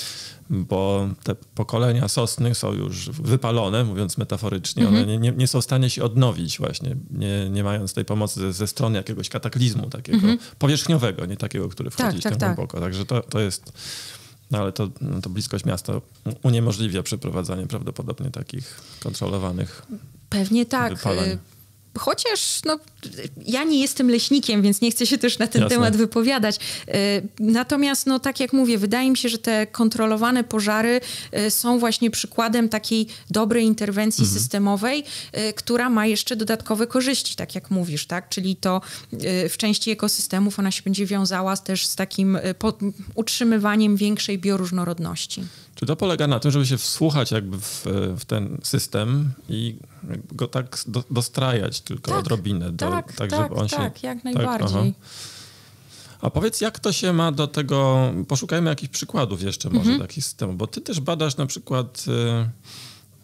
bo te pokolenia sosny są już wypalone, mówiąc metaforycznie. One nie są w stanie się odnowić właśnie, nie mając tej pomocy ze strony jakiegoś kataklizmu takiego powierzchniowego, nie takiego, który wchodzi tak głęboko. Także to jest... No ale to bliskość miasta uniemożliwia przeprowadzanie prawdopodobnie takich kontrolowanych Pewnie tak. wypalań. Chociaż ja nie jestem leśnikiem, więc nie chcę się też na ten temat wypowiadać. Natomiast, tak jak mówię, wydaje mi się, że te kontrolowane pożary są właśnie przykładem takiej dobrej interwencji systemowej, która ma jeszcze dodatkowe korzyści, tak jak mówisz, tak? Czyli to w części ekosystemów ona się będzie wiązała też z takim utrzymywaniem większej bioróżnorodności. Czy to polega na tym, żeby się wsłuchać jakby w ten system i go tak dostrajać tylko odrobinę? Żeby on się... jak najbardziej. A powiedz, jak to się ma do tego... Poszukajmy jakichś przykładów jeszcze może takich systemów, bo ty też badasz na przykład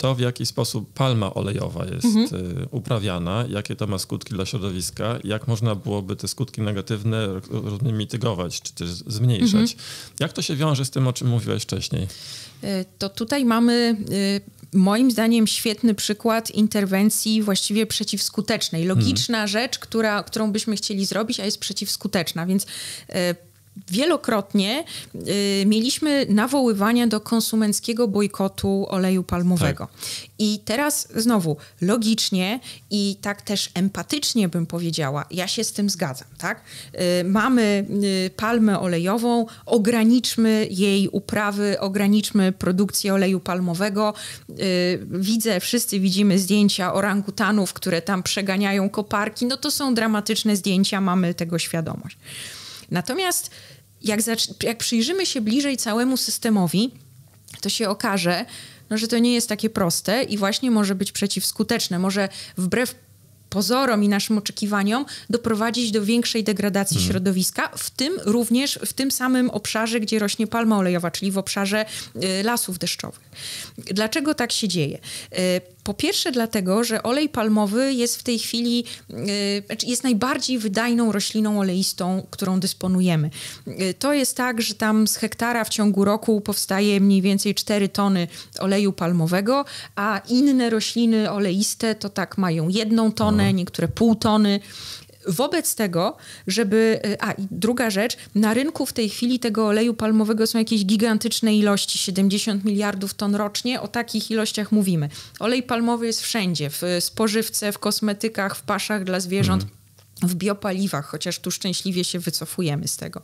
to, w jaki sposób palma olejowa jest uprawiana, jakie to ma skutki dla środowiska, jak można byłoby te skutki negatywne mitygować, czy też zmniejszać. Jak to się wiąże z tym, o czym mówiłeś wcześniej? To tutaj mamy moim zdaniem świetny przykład interwencji właściwie przeciwskutecznej. Logiczna rzecz, którą byśmy chcieli zrobić, a jest przeciwskuteczna, więc wielokrotnie mieliśmy nawoływania do konsumenckiego bojkotu oleju palmowego. Tak. I teraz znowu logicznie i tak też empatycznie bym powiedziała, ja się z tym zgadzam, tak? Mamy palmę olejową, ograniczmy jej uprawy, ograniczmy produkcję oleju palmowego. Wszyscy widzimy zdjęcia orangutanów, które tam przeganiają koparki. No to są dramatyczne zdjęcia, mamy tego świadomość. Natomiast jak przyjrzymy się bliżej całemu systemowi, to się okaże, że to nie jest takie proste i właśnie może być przeciwskuteczne. Może wbrew pozorom i naszym oczekiwaniom doprowadzić do większej degradacji środowiska, w tym również w tym samym obszarze, gdzie rośnie palma olejowa, czyli w obszarze lasów deszczowych. Dlaczego tak się dzieje? Po pierwsze dlatego, że olej palmowy jest w tej chwili, jest najbardziej wydajną rośliną oleistą, którą dysponujemy. To jest tak, że tam z hektara w ciągu roku powstaje mniej więcej 4 tony oleju palmowego, a inne rośliny oleiste to tak mają 1 tonę, niektóre pół tony. Wobec tego, i druga rzecz, na rynku w tej chwili tego oleju palmowego są jakieś gigantyczne ilości, 70 miliardów ton rocznie, o takich ilościach mówimy. Olej palmowy jest wszędzie, w spożywce, w kosmetykach, w paszach dla zwierząt, w biopaliwach, chociaż tu szczęśliwie się wycofujemy z tego.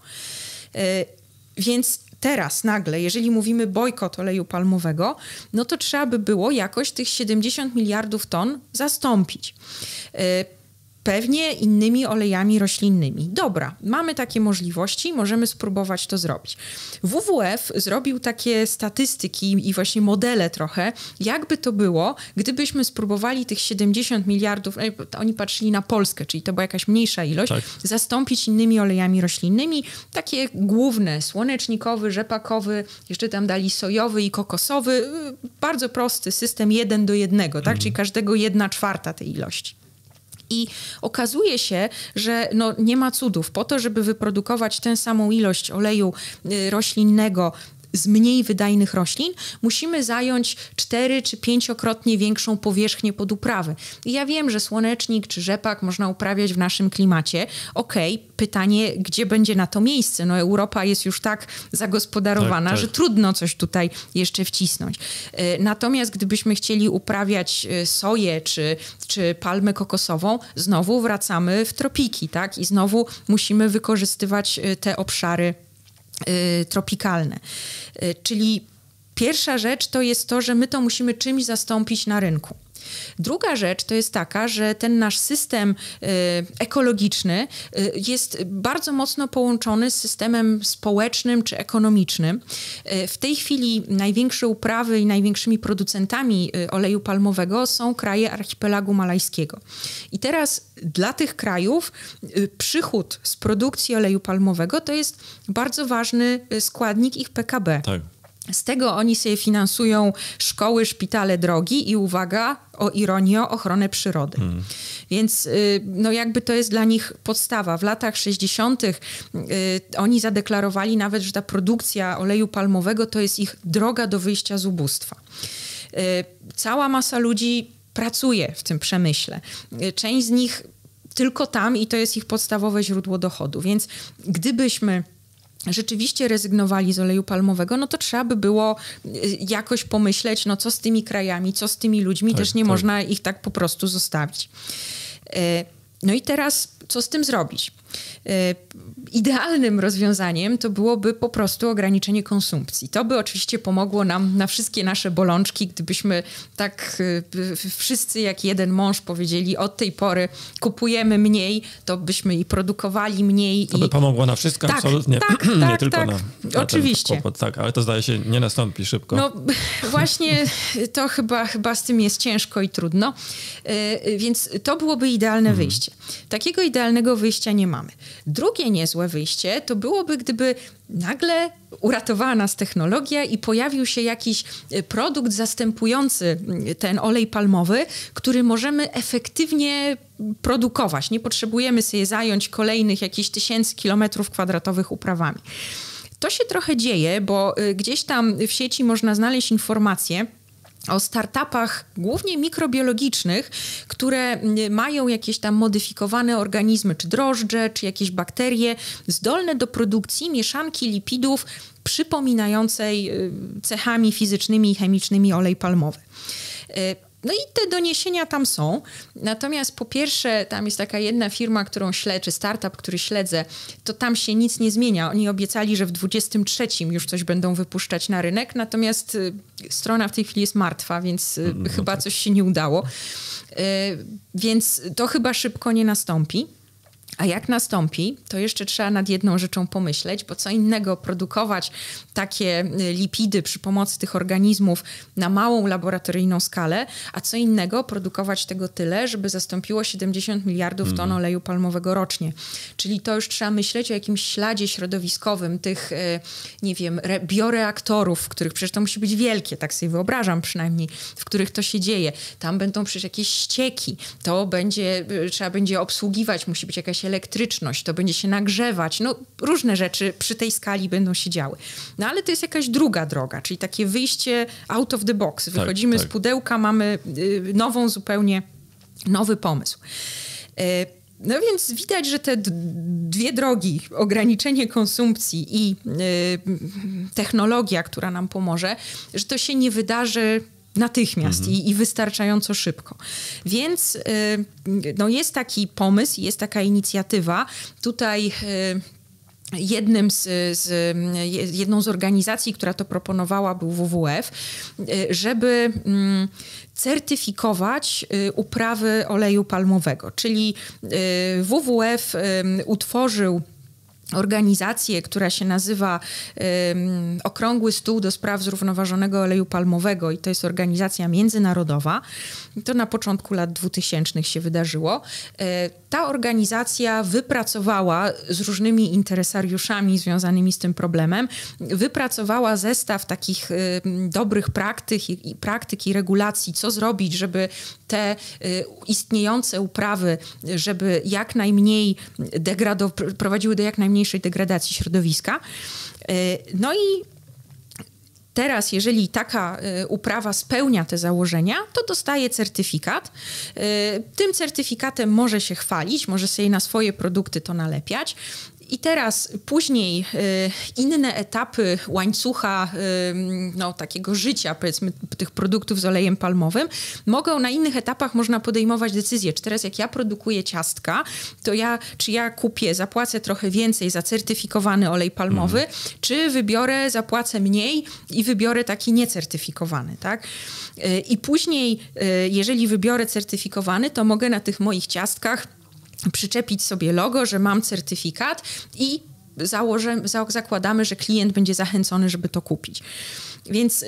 Więc teraz nagle, jeżeli mówimy bojkot oleju palmowego, no to trzeba by było jakoś tych 70 miliardów ton zastąpić. Pewnie innymi olejami roślinnymi. Dobra, mamy takie możliwości, możemy spróbować to zrobić. WWF zrobił takie statystyki i właśnie modele trochę, jakby to było, gdybyśmy spróbowali tych 70 miliardów, oni patrzyli na Polskę, czyli to była jakaś mniejsza ilość, zastąpić innymi olejami roślinnymi. Takie główne, słonecznikowy, rzepakowy, jeszcze tam dali sojowy i kokosowy. Bardzo prosty system 1:1, tak? Czyli każdego 1/4 tej ilości. I okazuje się, że nie ma cudów. Po to, żeby wyprodukować tę samą ilość oleju roślinnego z mniej wydajnych roślin, musimy zająć 4 czy 5-krotnie większą powierzchnię pod uprawę. I ja wiem, że słonecznik czy rzepak można uprawiać w naszym klimacie. Pytanie, gdzie będzie na to miejsce? Europa jest już tak zagospodarowana, że trudno coś tutaj jeszcze wcisnąć. Natomiast gdybyśmy chcieli uprawiać soję czy palmę kokosową, znowu wracamy w tropiki, tak? I znowu musimy wykorzystywać te obszary tropikalne. Czyli pierwsza rzecz to jest to, że my to musimy czymś zastąpić na rynku. Druga rzecz to jest taka, że ten nasz system ekologiczny jest bardzo mocno połączony z systemem społecznym czy ekonomicznym. W tej chwili największe uprawy i największymi producentami oleju palmowego są kraje archipelagu malajskiego. I teraz dla tych krajów przychód z produkcji oleju palmowego to jest bardzo ważny składnik ich PKB. Tak. Z tego oni sobie finansują szkoły, szpitale, drogi i uwaga, o ironię, ochronę przyrody. Więc jakby to jest dla nich podstawa. W latach 60. Oni zadeklarowali nawet, że ta produkcja oleju palmowego to jest ich droga do wyjścia z ubóstwa. Cała masa ludzi pracuje w tym przemyśle. Część z nich tylko tam i to jest ich podstawowe źródło dochodu. Więc gdybyśmy rzeczywiście rezygnowali z oleju palmowego, no to trzeba by było jakoś pomyśleć, co z tymi krajami, co z tymi ludźmi, też nie można ich tak po prostu zostawić. No i teraz co z tym zrobić? Idealnym rozwiązaniem to byłoby po prostu ograniczenie konsumpcji. To by oczywiście pomogło nam na wszystkie nasze bolączki, gdybyśmy tak wszyscy jak jeden mąż powiedzieli, od tej pory kupujemy mniej, to byśmy i produkowali mniej. To by pomogło na wszystko, absolutnie. Nie tylko na oczywiście. Ten kłopot. Tak, ale to zdaje się nie nastąpi szybko. No właśnie to chyba z tym jest ciężko i trudno. Więc to byłoby idealne wyjście. Takiego idealnego idealnego wyjścia nie mamy. Drugie niezłe wyjście to byłoby, gdyby nagle uratowała nas technologia i pojawił się jakiś produkt zastępujący ten olej palmowy, który możemy efektywnie produkować. Nie potrzebujemy sobie zająć kolejnych jakichś 1000 kilometrów kwadratowych uprawami. To się trochę dzieje, bo gdzieś tam w sieci można znaleźć informacje o startupach, głównie mikrobiologicznych, które mają jakieś tam modyfikowane organizmy, czy drożdże, czy jakieś bakterie, zdolne do produkcji mieszanki lipidów przypominającej cechami fizycznymi i chemicznymi olej palmowy. No i te doniesienia tam są. Natomiast po pierwsze, tam jest taka jedna firma, którą śledzę, czy startup, który śledzę, to tam się nic nie zmienia. Oni obiecali, że w 2023 już coś będą wypuszczać na rynek, natomiast strona w tej chwili jest martwa, więc chyba coś się nie udało. Więc to chyba szybko nie nastąpi. A jak nastąpi, to jeszcze trzeba nad jedną rzeczą pomyśleć, bo co innego produkować takie lipidy przy pomocy tych organizmów na małą laboratoryjną skalę, a co innego produkować tego tyle, żeby zastąpiło 70 miliardów ton oleju palmowego rocznie. Czyli to już trzeba myśleć o jakimś śladzie środowiskowym tych, nie wiem, bioreaktorów, w których przecież to musi być wielkie, tak sobie wyobrażam przynajmniej, w których to się dzieje. Tam będą przecież jakieś ścieki, to będzie, trzeba będzie obsługiwać, musi być jakaś elektryczność, to będzie się nagrzewać, no różne rzeczy przy tej skali będą się działy. No ale to jest jakaś druga droga, czyli takie wyjście out of the box. Wychodzimy z pudełka, mamy zupełnie nowy pomysł. No więc widać, że te dwie drogi, ograniczenie konsumpcji i technologia, która nam pomoże, że to się nie wydarzy natychmiast i wystarczająco szybko. Więc no jest taki pomysł, jest taka inicjatywa. Tutaj jedną z organizacji, która to proponowała, był WWF, żeby certyfikować uprawy oleju palmowego. Czyli WWF utworzył organizację, która się nazywa Okrągły Stół do Spraw Zrównoważonego Oleju Palmowego i to jest organizacja międzynarodowa. To na początku lat 2000 się wydarzyło. Ta organizacja wypracowała z różnymi interesariuszami związanymi z tym problemem, wypracowała zestaw takich dobrych praktyk i regulacji, co zrobić, żeby te istniejące uprawy, żeby jak najmniej prowadziły do jak najmniejszej degradacji środowiska. No i teraz, jeżeli taka uprawa spełnia te założenia, to dostaje certyfikat. Tym certyfikatem może się chwalić, może sobie na swoje produkty to nalepiać. I teraz później inne etapy łańcucha takiego życia, powiedzmy, tych produktów z olejem palmowym, na innych etapach można podejmować decyzje. Czy teraz jak ja produkuję ciastka, to czy ja kupię, zapłacę trochę więcej za certyfikowany olej palmowy, czy zapłacę mniej i wybiorę taki niecertyfikowany, tak? I później, jeżeli wybiorę certyfikowany, to mogę na tych moich ciastkach przyczepić sobie logo, że mam certyfikat i zakładamy, że klient będzie zachęcony, żeby to kupić. Więc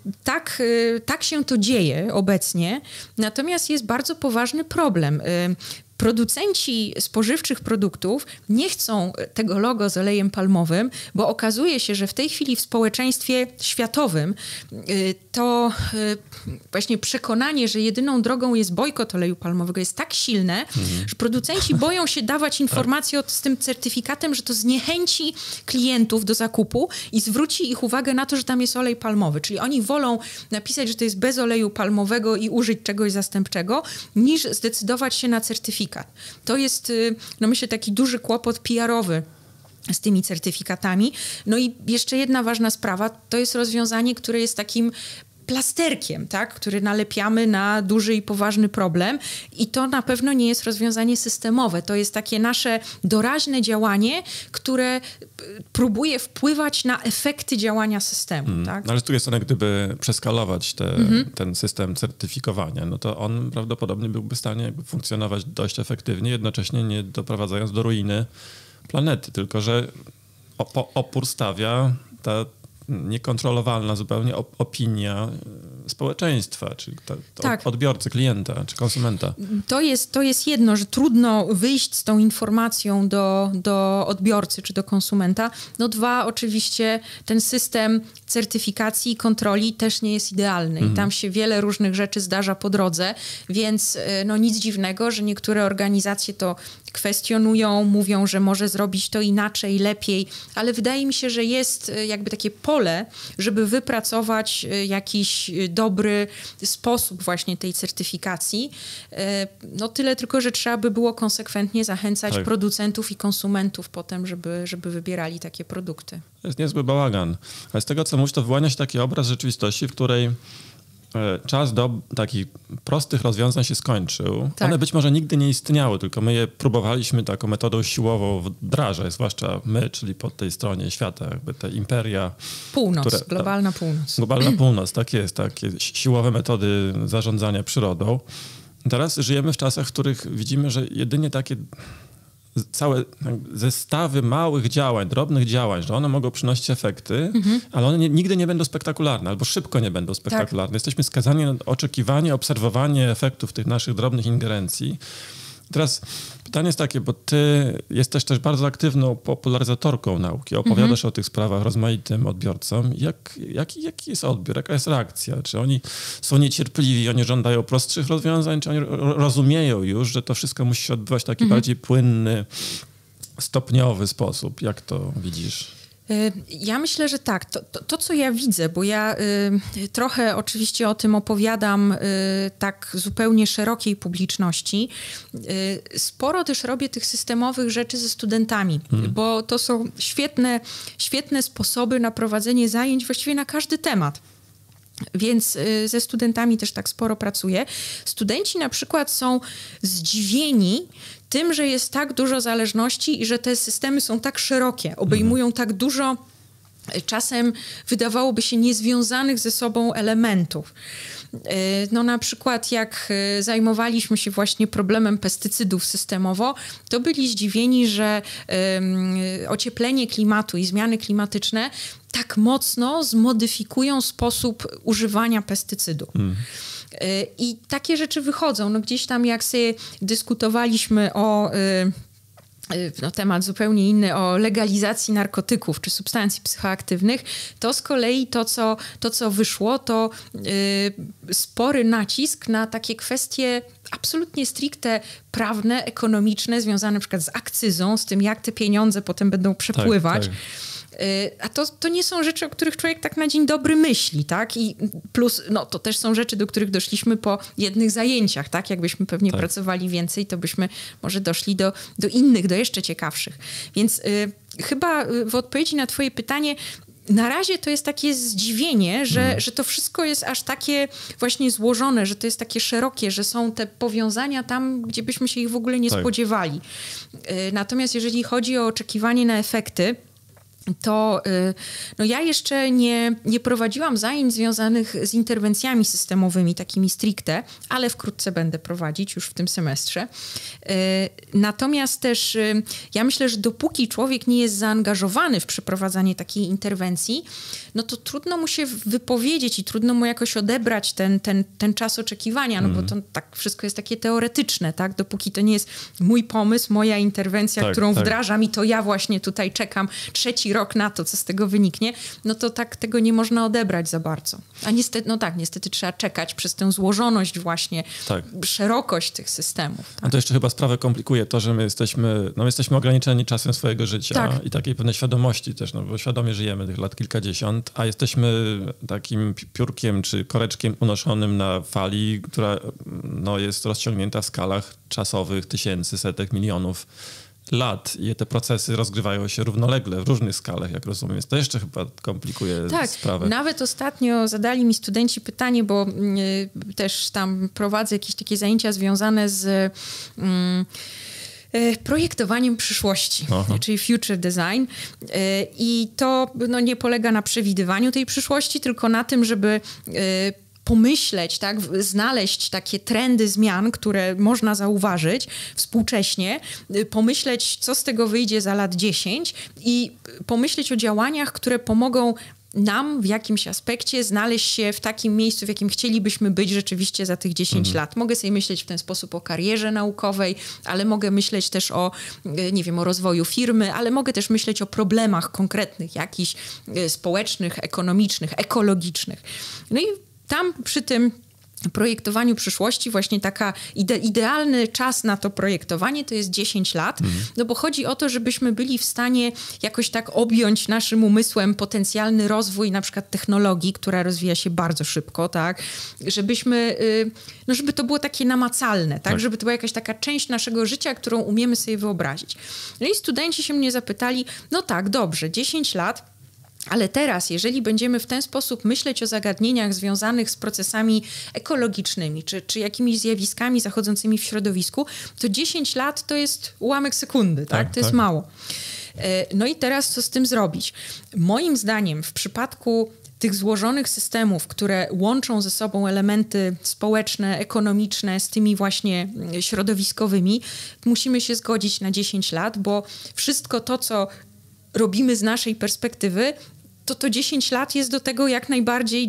tak się to dzieje obecnie, natomiast jest bardzo poważny problem. Producenci spożywczych produktów nie chcą tego logo z olejem palmowym, bo okazuje się, że w tej chwili w społeczeństwie światowym to właśnie przekonanie, że jedyną drogą jest bojkot oleju palmowego jest tak silne, że producenci boją się dawać informacje z tym certyfikatem, że to zniechęci klientów do zakupu i zwróci ich uwagę na to, że tam jest olej palmowy. Czyli oni wolą napisać, że to jest bez oleju palmowego i użyć czegoś zastępczego, niż zdecydować się na certyfikat. To jest, myślę, taki duży kłopot PR-owy z tymi certyfikatami. No i jeszcze jedna ważna sprawa, to jest rozwiązanie, które jest takim plasterkiem, tak, który nalepiamy na duży i poważny problem i to na pewno nie jest rozwiązanie systemowe. To jest takie nasze doraźne działanie, które próbuje wpływać na efekty działania systemu. Tak? No ale z drugiej strony, gdyby przeskalować ten system certyfikowania, no to on prawdopodobnie byłby w stanie funkcjonować dość efektywnie, jednocześnie nie doprowadzając do ruiny planety, tylko że opór stawia ta niekontrolowalna zupełnie opinia społeczeństwa, czy tak. odbiorcy, klienta, czy konsumenta. To jest jedno, że trudno wyjść z tą informacją do odbiorcy, czy do konsumenta. No dwa, oczywiście ten system certyfikacji i kontroli też nie jest idealny i tam się wiele różnych rzeczy zdarza po drodze, więc no nic dziwnego, że niektóre organizacje to kwestionują, mówią, że może zrobić to inaczej, lepiej, ale wydaje mi się, że jest jakby takie pole, żeby wypracować jakiś dobry sposób właśnie tej certyfikacji. No tyle tylko, że trzeba by było konsekwentnie zachęcać producentów i konsumentów potem, żeby wybierali takie produkty. To jest niezły bałagan. Ale z tego, co mówisz, to wyłania się taki obraz rzeczywistości, w której czas do takich prostych rozwiązań się skończył. Tak. One być może nigdy nie istniały, tylko my je próbowaliśmy taką metodą siłową wdrażać, zwłaszcza my, czyli po tej stronie świata, jakby te imperia. Północ, globalna północ. Globalna północ, tak jest, takie siłowe metody zarządzania przyrodą. Teraz żyjemy w czasach, w których widzimy, że jedynie takie całe zestawy małych działań, drobnych działań, że one mogą przynosić efekty, ale one nigdy nie będą spektakularne, albo szybko nie będą spektakularne. Tak. Jesteśmy skazani na oczekiwanie, obserwowanie efektów tych naszych drobnych ingerencji. Teraz pytanie jest takie, bo ty jesteś też bardzo aktywną popularyzatorką nauki, opowiadasz o tych sprawach rozmaitym odbiorcom. Jaki jest odbiór, jaka jest reakcja? Czy oni są niecierpliwi, oni żądają prostszych rozwiązań, czy oni rozumieją już, że to wszystko musi się odbywać w taki bardziej płynny, stopniowy sposób? Jak to widzisz? Ja myślę, że tak. To, co ja widzę, bo ja trochę oczywiście o tym opowiadam tak zupełnie szerokiej publiczności. Sporo też robię tych systemowych rzeczy ze studentami, bo to są świetne sposoby na prowadzenie zajęć właściwie na każdy temat. Więc ze studentami też tak sporo pracuję. Studenci na przykład są zdziwieni tym, że jest tak dużo zależności i że te systemy są tak szerokie, obejmują tak dużo czasem wydawałoby się niezwiązanych ze sobą elementów. No na przykład jak zajmowaliśmy się właśnie problemem pestycydów systemowo, to byli zdziwieni, że ocieplenie klimatu i zmiany klimatyczne tak mocno zmodyfikują sposób używania pestycydów. I takie rzeczy wychodzą. No gdzieś tam jak sobie dyskutowaliśmy o temat zupełnie inny, o legalizacji narkotyków czy substancji psychoaktywnych, to z kolei to co wyszło, to spory nacisk na takie kwestie absolutnie stricte prawne, ekonomiczne, związane na przykład z akcyzą, z tym jak te pieniądze potem będą przepływać. Tak. A to nie są rzeczy, o których człowiek tak na dzień dobry myśli, tak? I plus, no to też są rzeczy, do których doszliśmy po jednych zajęciach, tak? Jakbyśmy pewnie pracowali więcej, to byśmy może doszli do innych, do jeszcze ciekawszych. Więc chyba w odpowiedzi na twoje pytanie, na razie to jest takie zdziwienie, że to wszystko jest aż takie właśnie złożone, że to jest takie szerokie, że są te powiązania tam, gdzie byśmy się ich w ogóle nie spodziewali. Natomiast jeżeli chodzi o oczekiwanie na efekty, to no ja jeszcze nie prowadziłam zajęć związanych z interwencjami systemowymi, takimi stricte, ale wkrótce będę prowadzić już w tym semestrze. Natomiast też ja myślę, że dopóki człowiek nie jest zaangażowany w przeprowadzanie takiej interwencji, no to trudno mu się wypowiedzieć i trudno mu jakoś odebrać ten czas oczekiwania, no bo to tak wszystko jest takie teoretyczne, tak? Dopóki to nie jest mój pomysł, moja interwencja, którą wdrażam i to ja właśnie tutaj czekam 3 rok na to, co z tego wyniknie, no to tak tego nie można odebrać za bardzo. A niestety, niestety trzeba czekać przez tę złożoność właśnie, szerokość tych systemów. Tak? A to jeszcze chyba sprawę komplikuje to, że my jesteśmy ograniczeni czasem swojego życia i takiej pewnej świadomości też, no bo świadomie żyjemy tych lat kilkadziesiąt, a jesteśmy takim piórkiem czy koreczkiem unoszonym na fali, która jest rozciągnięta w skalach czasowych tysięcy, setek, milionów lat i te procesy rozgrywają się równolegle w różnych skalach, jak rozumiem. Więc to jeszcze chyba komplikuje sprawę. Nawet ostatnio zadali mi studenci pytanie, bo też tam prowadzę jakieś takie zajęcia związane z projektowaniem przyszłości, czyli future design. I to nie polega na przewidywaniu tej przyszłości, tylko na tym, żeby pomyśleć, tak, znaleźć takie trendy zmian, które można zauważyć współcześnie, pomyśleć, co z tego wyjdzie za lat 10 i pomyśleć o działaniach, które pomogą nam w jakimś aspekcie znaleźć się w takim miejscu, w jakim chcielibyśmy być rzeczywiście za tych 10 lat. Mogę sobie myśleć w ten sposób o karierze naukowej, ale mogę myśleć też o, nie wiem, o rozwoju firmy, ale mogę też myśleć o problemach konkretnych, jakichś społecznych, ekonomicznych, ekologicznych. No i tam przy tym projektowaniu przyszłości właśnie taka idealny czas na to projektowanie to jest 10 lat, no bo chodzi o to, żebyśmy byli w stanie jakoś tak objąć naszym umysłem potencjalny rozwój na przykład technologii, która rozwija się bardzo szybko, tak, żebyśmy, no żeby to było takie namacalne, tak, żeby to była jakaś taka część naszego życia, którą umiemy sobie wyobrazić. No i studenci się mnie zapytali, no tak, dobrze, 10 lat, ale teraz, jeżeli będziemy w ten sposób myśleć o zagadnieniach związanych z procesami ekologicznymi, czy jakimiś zjawiskami zachodzącymi w środowisku, to 10 lat to jest ułamek sekundy, tak? To jest mało. No i teraz co z tym zrobić? Moim zdaniem w przypadku tych złożonych systemów, które łączą ze sobą elementy społeczne, ekonomiczne z tymi właśnie środowiskowymi, musimy się zgodzić na 10 lat, bo wszystko to, co robimy z naszej perspektywy, to 10 lat jest do tego jak najbardziej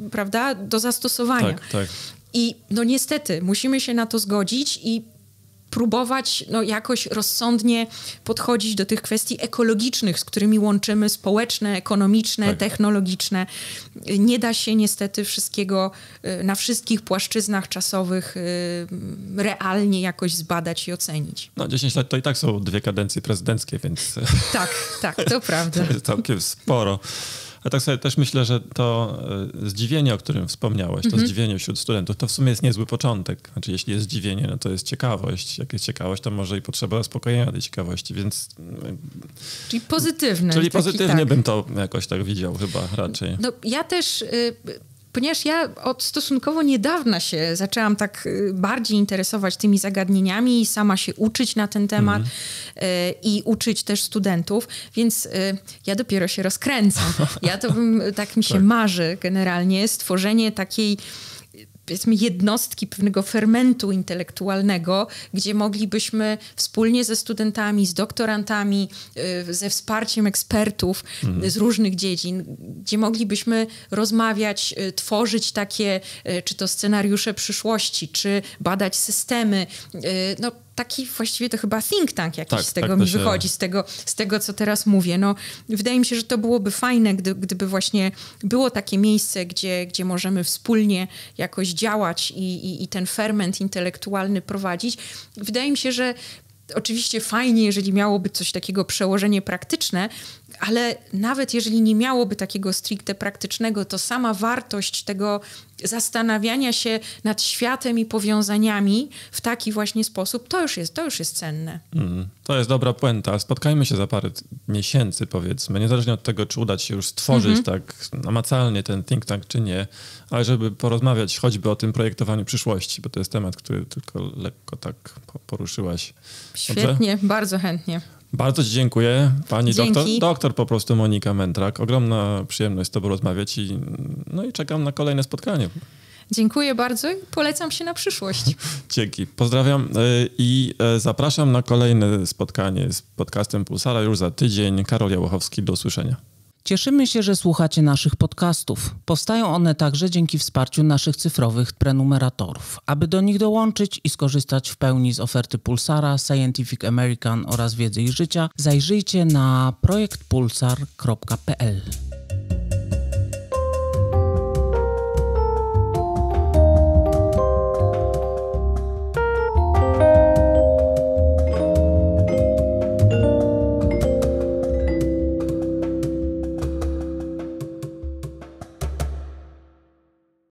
do zastosowania. Tak. I no niestety musimy się na to zgodzić i próbować jakoś rozsądnie podchodzić do tych kwestii ekologicznych, z którymi łączymy społeczne, ekonomiczne, technologiczne. Nie da się niestety wszystkiego na wszystkich płaszczyznach czasowych realnie jakoś zbadać i ocenić. No 10 lat to i tak są 2 kadencje prezydenckie, więc... Tak, to prawda. To jest całkiem sporo. A tak sobie też myślę, że to zdziwienie, o którym wspomniałeś, to zdziwienie wśród studentów, to w sumie jest niezły początek. Znaczy, jeśli jest zdziwienie, no to jest ciekawość. Jak jest ciekawość, to może i potrzeba zaspokojenia tej ciekawości, więc... Czyli pozytywne. Czyli pozytywnie bym to jakoś tak widział chyba raczej. No ja też... Ponieważ ja od stosunkowo niedawna się zaczęłam tak bardziej interesować tymi zagadnieniami i sama się uczyć na ten temat i uczyć też studentów, więc ja dopiero się rozkręcam. Tak mi się marzy generalnie stworzenie takiej, powiedzmy, jednostki, pewnego fermentu intelektualnego, gdzie moglibyśmy wspólnie ze studentami, z doktorantami, ze wsparciem ekspertów z różnych dziedzin, gdzie moglibyśmy rozmawiać, tworzyć takie, czy to scenariusze przyszłości, czy badać systemy, taki właściwie to chyba think tank jakiś z tego mi wychodzi, z tego, co teraz mówię. No, wydaje mi się, że to byłoby fajne, gdyby właśnie było takie miejsce, gdzie możemy wspólnie jakoś działać i ten ferment intelektualny prowadzić. Wydaje mi się, że oczywiście fajnie, jeżeli miałoby coś takiego przełożenie praktyczne, ale nawet jeżeli nie miałoby takiego stricte praktycznego, to sama wartość tego zastanawiania się nad światem i powiązaniami w taki właśnie sposób, to już jest cenne. To jest dobra puenta. Spotkajmy się za parę miesięcy, powiedzmy, niezależnie od tego, czy uda się już stworzyć tak namacalnie ten think tank, czy nie, ale żeby porozmawiać choćby o tym projektowaniu przyszłości, bo to jest temat, który tylko lekko tak poruszyłaś. Świetnie, dobrze? Bardzo chętnie. Bardzo ci dziękuję, pani doktor po prostu Monika Mentrak. Ogromna przyjemność z tobą rozmawiać i czekam na kolejne spotkanie. Dziękuję bardzo i polecam się na przyszłość. Dzięki. Pozdrawiam i zapraszam na kolejne spotkanie z podcastem Pulsara już za tydzień. Karol Jałochowski, do usłyszenia. Cieszymy się, że słuchacie naszych podcastów. Powstają one także dzięki wsparciu naszych cyfrowych prenumeratorów. Aby do nich dołączyć i skorzystać w pełni z oferty Pulsara, Scientific American oraz Wiedzy i Życia, zajrzyjcie na projektpulsar.pl.